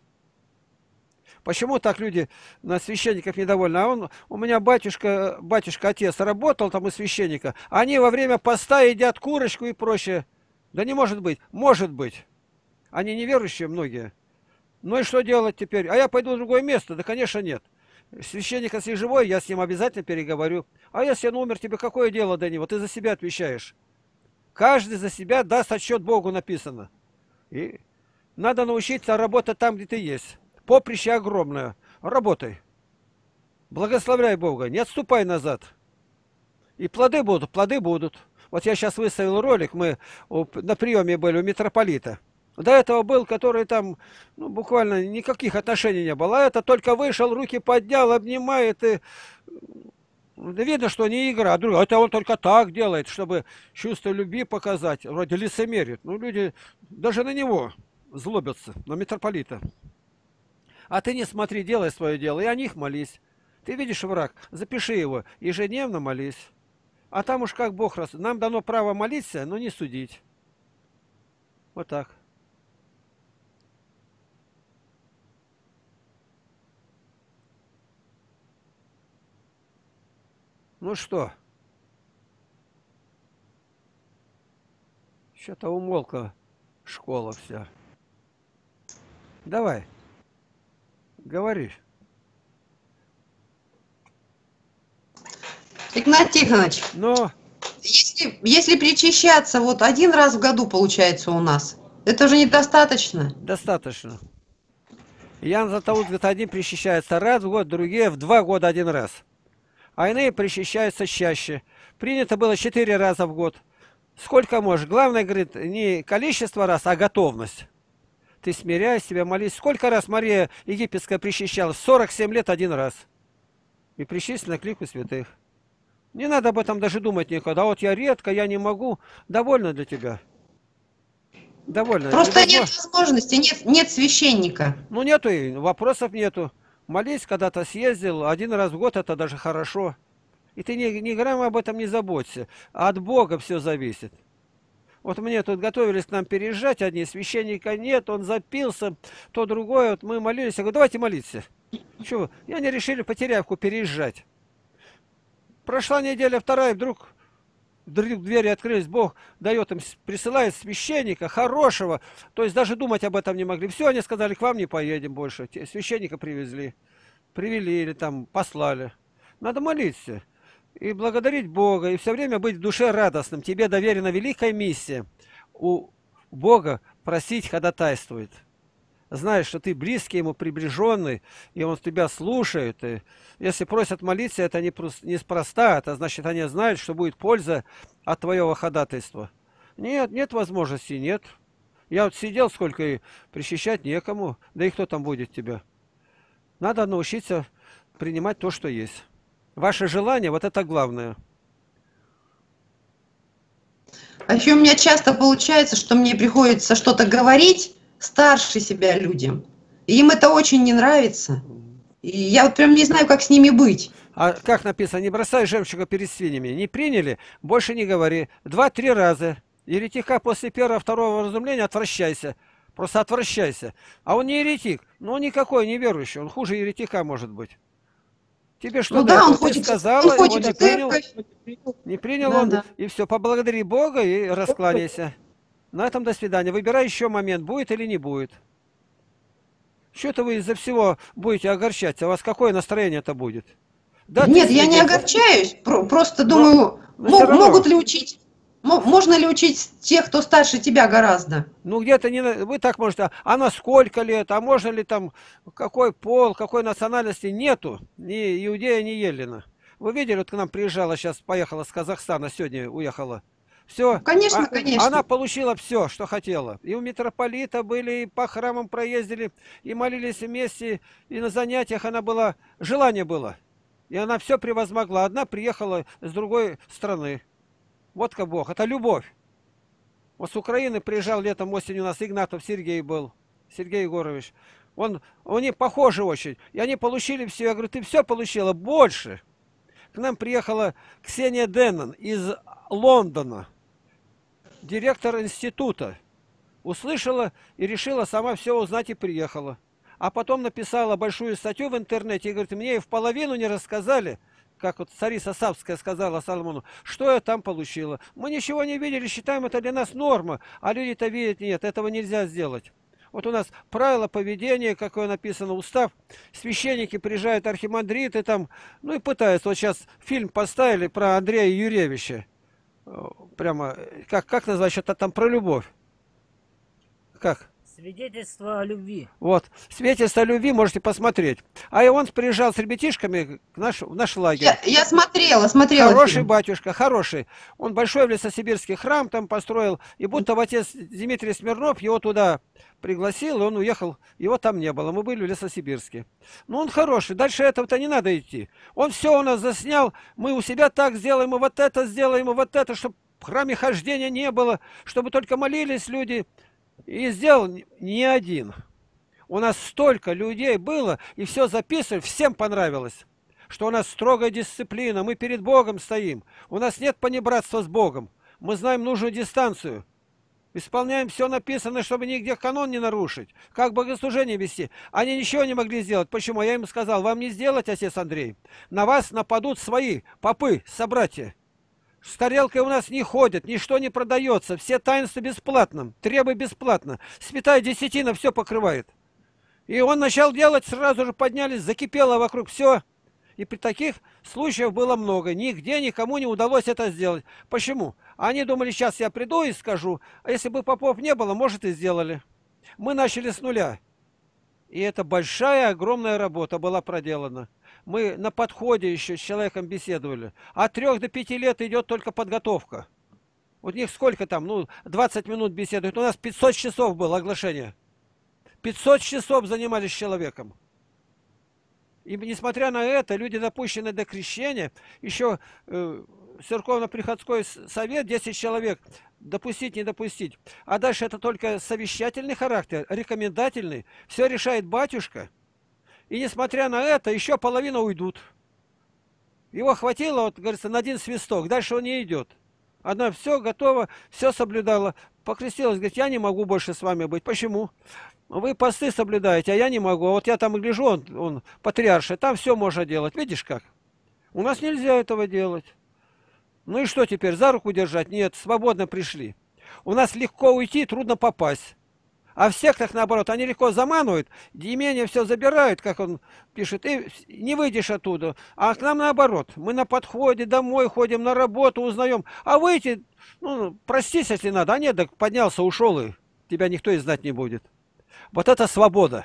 Почему так люди на священников недовольны? А он, у меня батюшка, батюшка, отец работал там у священника. Они во время поста едят курочку и прочее. Да не может быть. Может быть. Они неверующие многие. Ну и что делать теперь? А я пойду в другое место? Да, конечно, нет. Священник, если живой, я с ним обязательно переговорю. А если он умер, тебе какое дело до него? Ты за себя отвечаешь. Каждый за себя даст отчет Богу, написано. И надо научиться работать там, где ты есть. Поприще огромное. Работай. Благословляй Бога, не отступай назад. И плоды будут, плоды будут. Вот я сейчас выставил ролик, мы на приеме были у митрополита. До этого был, который там, ну, буквально никаких отношений не было. А это только вышел, руки поднял, обнимает. И видно, что не игра. А другой, это он только так делает, чтобы чувство любви показать. Вроде лицемерит. Ну, люди даже на него злобятся, на митрополита. А ты не смотри, делай свое дело, и о них молись. Ты видишь враг, запиши его, ежедневно молись. А там уж как Бог раз. Нам дано право молиться, но не судить. Вот так. Ну что? Что-то умолкла школа вся. Давай. Говори. Игнат Тихонович, Но если, если причащаться вот один раз в году получается у нас, это же недостаточно. достаточно. Ян Златоуст говорит, одни причащаются раз в год, другие в два года один раз. А иные причащаются чаще. Принято было четыре раза в год. Сколько можешь? Главное, говорит, не количество раз, а готовность. Ты смиряй себя, молись. Сколько раз Мария Египетская причащалась? сорок семь лет один раз. И причислена к лику святых. Не надо об этом даже думать никогда. А вот я редко, я не могу. Довольно для тебя. Довольно. Просто Невозможно. нет возможности, нет, нет священника. Ну нету, и вопросов нету. Молись, когда-то съездил, один раз в год это даже хорошо. И ты ни, ни грамма об этом не заботься. От Бога все зависит. Вот мне тут готовились к нам переезжать, одни священника нет, он запился, то другое. Вот мы молились, я говорю, давайте молиться. Чего? И они решили по Терябку переезжать. Прошла неделя, вторая, вдруг, вдруг двери открылись, Бог дает им, присылает священника хорошего, то есть даже думать об этом не могли. Все, они сказали, к вам не поедем больше. Священника привезли, привели или там послали. Надо молиться и благодарить Бога, и все время быть в душе радостным. Тебе доверена великая миссия. У Бога просить ходатайствует. Знаешь, что ты близкий ему, приближенный, и он тебя слушает. И если просят молиться, это не неспроста, это значит, они знают, что будет польза от твоего ходатайства. Нет, нет возможности, нет. Я вот сидел сколько, и причащать некому, да и кто там будет тебя. Надо научиться принимать то, что есть. Ваше желание, вот это главное. А еще у меня часто получается, что мне приходится что-то говорить старше себя людям. И им это очень не нравится. И я вот прям не знаю, как с ними быть. А как написано, не бросай жемчуга перед свиньями. Не приняли, больше не говори. Два-три раза. Еретика после первого-второго разумления отвращайся. Просто отвращайся. А он не еретик. Ну, он никакой не верующий. Он хуже еретика может быть. Тебе что, ну да, он ты ходит, сказала, он ходит не в церковь. принял, не принял Да, он, да. и все, поблагодари Бога и раскланяйся. На этом до свидания. Выбирай еще момент, будет или не будет. Что-то вы из-за всего будете огорчаться. У вас какое настроение-то будет? Да, Нет, я не свидетель. огорчаюсь. про- Просто Но- думаю, но мо- всё равно. могут ли учить, мо- можно ли учить тех, кто старше тебя гораздо? Ну где-то не на- вы так можете, а а на сколько лет, а можно ли там, какой пол, какой национальности нету, ни иудея, ни Елена. Вы видели, вот к нам приезжала, сейчас поехала с Казахстана, сегодня уехала. Все, Конечно, конечно. она получила все, что хотела. И у митрополита были, и по храмам проездили, и молились вместе, и на занятиях она была, желание было. И она все превозмогла. Одна приехала с другой страны. Вот как Бог, это любовь. Вот с Украины приезжал летом, осенью у нас Игнатов Сергей был, Сергей Егорович. Он, они похожи очень. И они получили все. Я говорю, ты все получила, больше. К нам приехала Ксения Деннон из Лондона, директор института. Услышала и решила сама все узнать и приехала. А потом написала большую статью в интернете и говорит, мне и в половину не рассказали, как вот царица Савская сказала Соломону, что я там получила. Мы ничего не видели, считаем, это для нас норма, а люди-то видят, нет, этого нельзя сделать. Вот у нас правила поведения, какое написано, устав. Священники приезжают, архимандриты там, ну и пытаются. Вот сейчас фильм поставили про Андрея Юрьевича. Прямо, как, как назвать, что-то там про любовь. Как? Свидетельство о любви. Вот, свидетельство о любви можете посмотреть. А и он приезжал с ребятишками к наш, в наш лагерь. Я, я смотрела, смотрела. Хороший фильм. батюшка, хороший. Он большой в Лесосибирский храм там построил. И будто в отец Дмитрий Смирнов его туда пригласил, и он уехал. Его там не было. Мы были в Лесосибирске. Ну, он хороший. Дальше этого-то не надо идти. Он все у нас заснял. Мы у себя так сделаем, и вот это сделаем, и вот это, чтобы в храме хождения не было, чтобы только молились люди. И сделал не один. У нас столько людей было, и все записывали, всем понравилось. Что у нас строгая дисциплина, мы перед Богом стоим. У нас нет понебратства с Богом. Мы знаем нужную дистанцию. Исполняем все написанное, чтобы нигде канон не нарушить. Как богослужение вести. Они ничего не могли сделать. Почему? Я им сказал, вам не сделать, отец Андрей. На вас нападут свои попы, собратья. С тарелкой у нас не ходят, ничто не продается. Все таинства бесплатно. Требуй бесплатно. Святая десятина все покрывает. И он начал делать, сразу же поднялись, закипело вокруг все. И при таких случаях было много. Нигде никому не удалось это сделать. Почему? Они думали, сейчас я приду и скажу. А если бы попов не было, может, и сделали. Мы начали с нуля. И это большая, огромная работа была проделана. Мы на подходе еще с человеком беседовали. От трех до пяти лет идет только подготовка. У них сколько там? Ну, двадцать минут беседуют. У нас пятьсот часов было оглашение. пятьсот часов занимались человеком. И несмотря на это, люди, допущенные до крещения, еще э, церковно-приходской совет, десять человек, допустить, не допустить. А дальше это только совещательный характер, рекомендательный. Все решает батюшка. И несмотря на это, еще половина уйдут. Его хватило, вот, говорится, на один свисток. Дальше он не идет. Она все готова, все соблюдала. Покрестилась, говорит, я не могу больше с вами быть. Почему? Вы посты соблюдаете, а я не могу. А вот я там гляжу, он, он патриарша, там все можно делать. Видишь как? У нас нельзя этого делать. Ну и что теперь, за руку держать? Нет, свободно пришли. У нас легко уйти, трудно попасть. А в сектах, наоборот, они легко заманывают, имение все забирают, как он пишет, и не выйдешь оттуда. А к нам наоборот. Мы на подходе, домой ходим, на работу узнаем. А выйти, ну, простись, если надо. А нет, так поднялся, ушел, и тебя никто и знать не будет. Вот это свобода.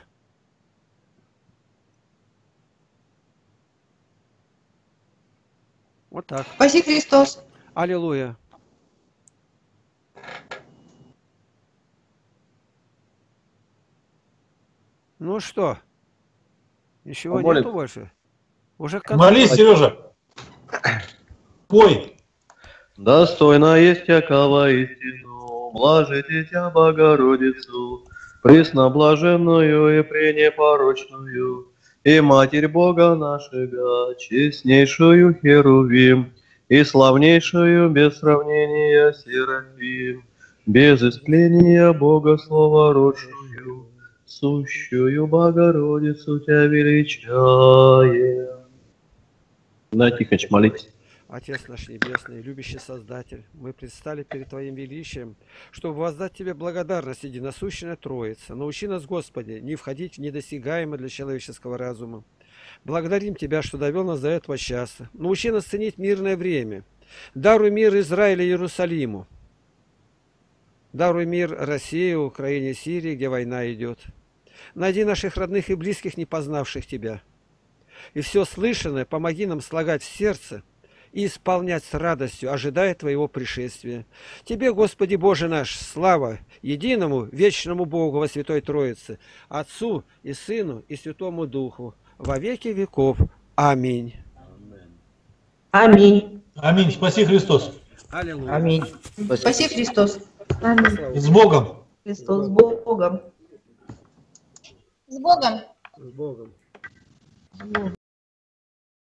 Вот так. Спаси Христос. Аллилуйя. Ну что? Ничего Поболит. нету больше? Уже к концу. Молись, Сережа. Пой. Достойно есть всякого истину, блажите Тя Богородицу, пресноблаженную и пренепорочную, и Матерь Бога нашего, честнейшую Херувим, и славнейшую без сравнения Серафим, без искления Бога словородшую, сущую Богородицу Тя величаем. Да, Тихоныч, молитесь. Отец наш Небесный, любящий Создатель, мы предстали перед Твоим величием, чтобы воздать Тебе благодарность, единосущная Троица. Научи нас, Господи, не входить в недосягаемое для человеческого разума. Благодарим Тебя, что довел нас до этого часа. Научи нас ценить мирное время. Даруй мир Израилю и Иерусалиму. Даруй мир России, Украине, Сирии, где война идет. Найди наших родных и близких, не познавших Тебя. И все слышанное помоги нам слагать в сердце и исполнять с радостью, ожидая Твоего пришествия. Тебе, Господи Боже наш, слава единому вечному Богу во Святой Троице, Отцу и Сыну и Святому Духу, во веки веков. Аминь. Аминь. Аминь. Спаси Христос. Аллилуйя. Аминь. Спаси Христос. Аминь. С Богом. Христос с Богом. С Богом. С Богом.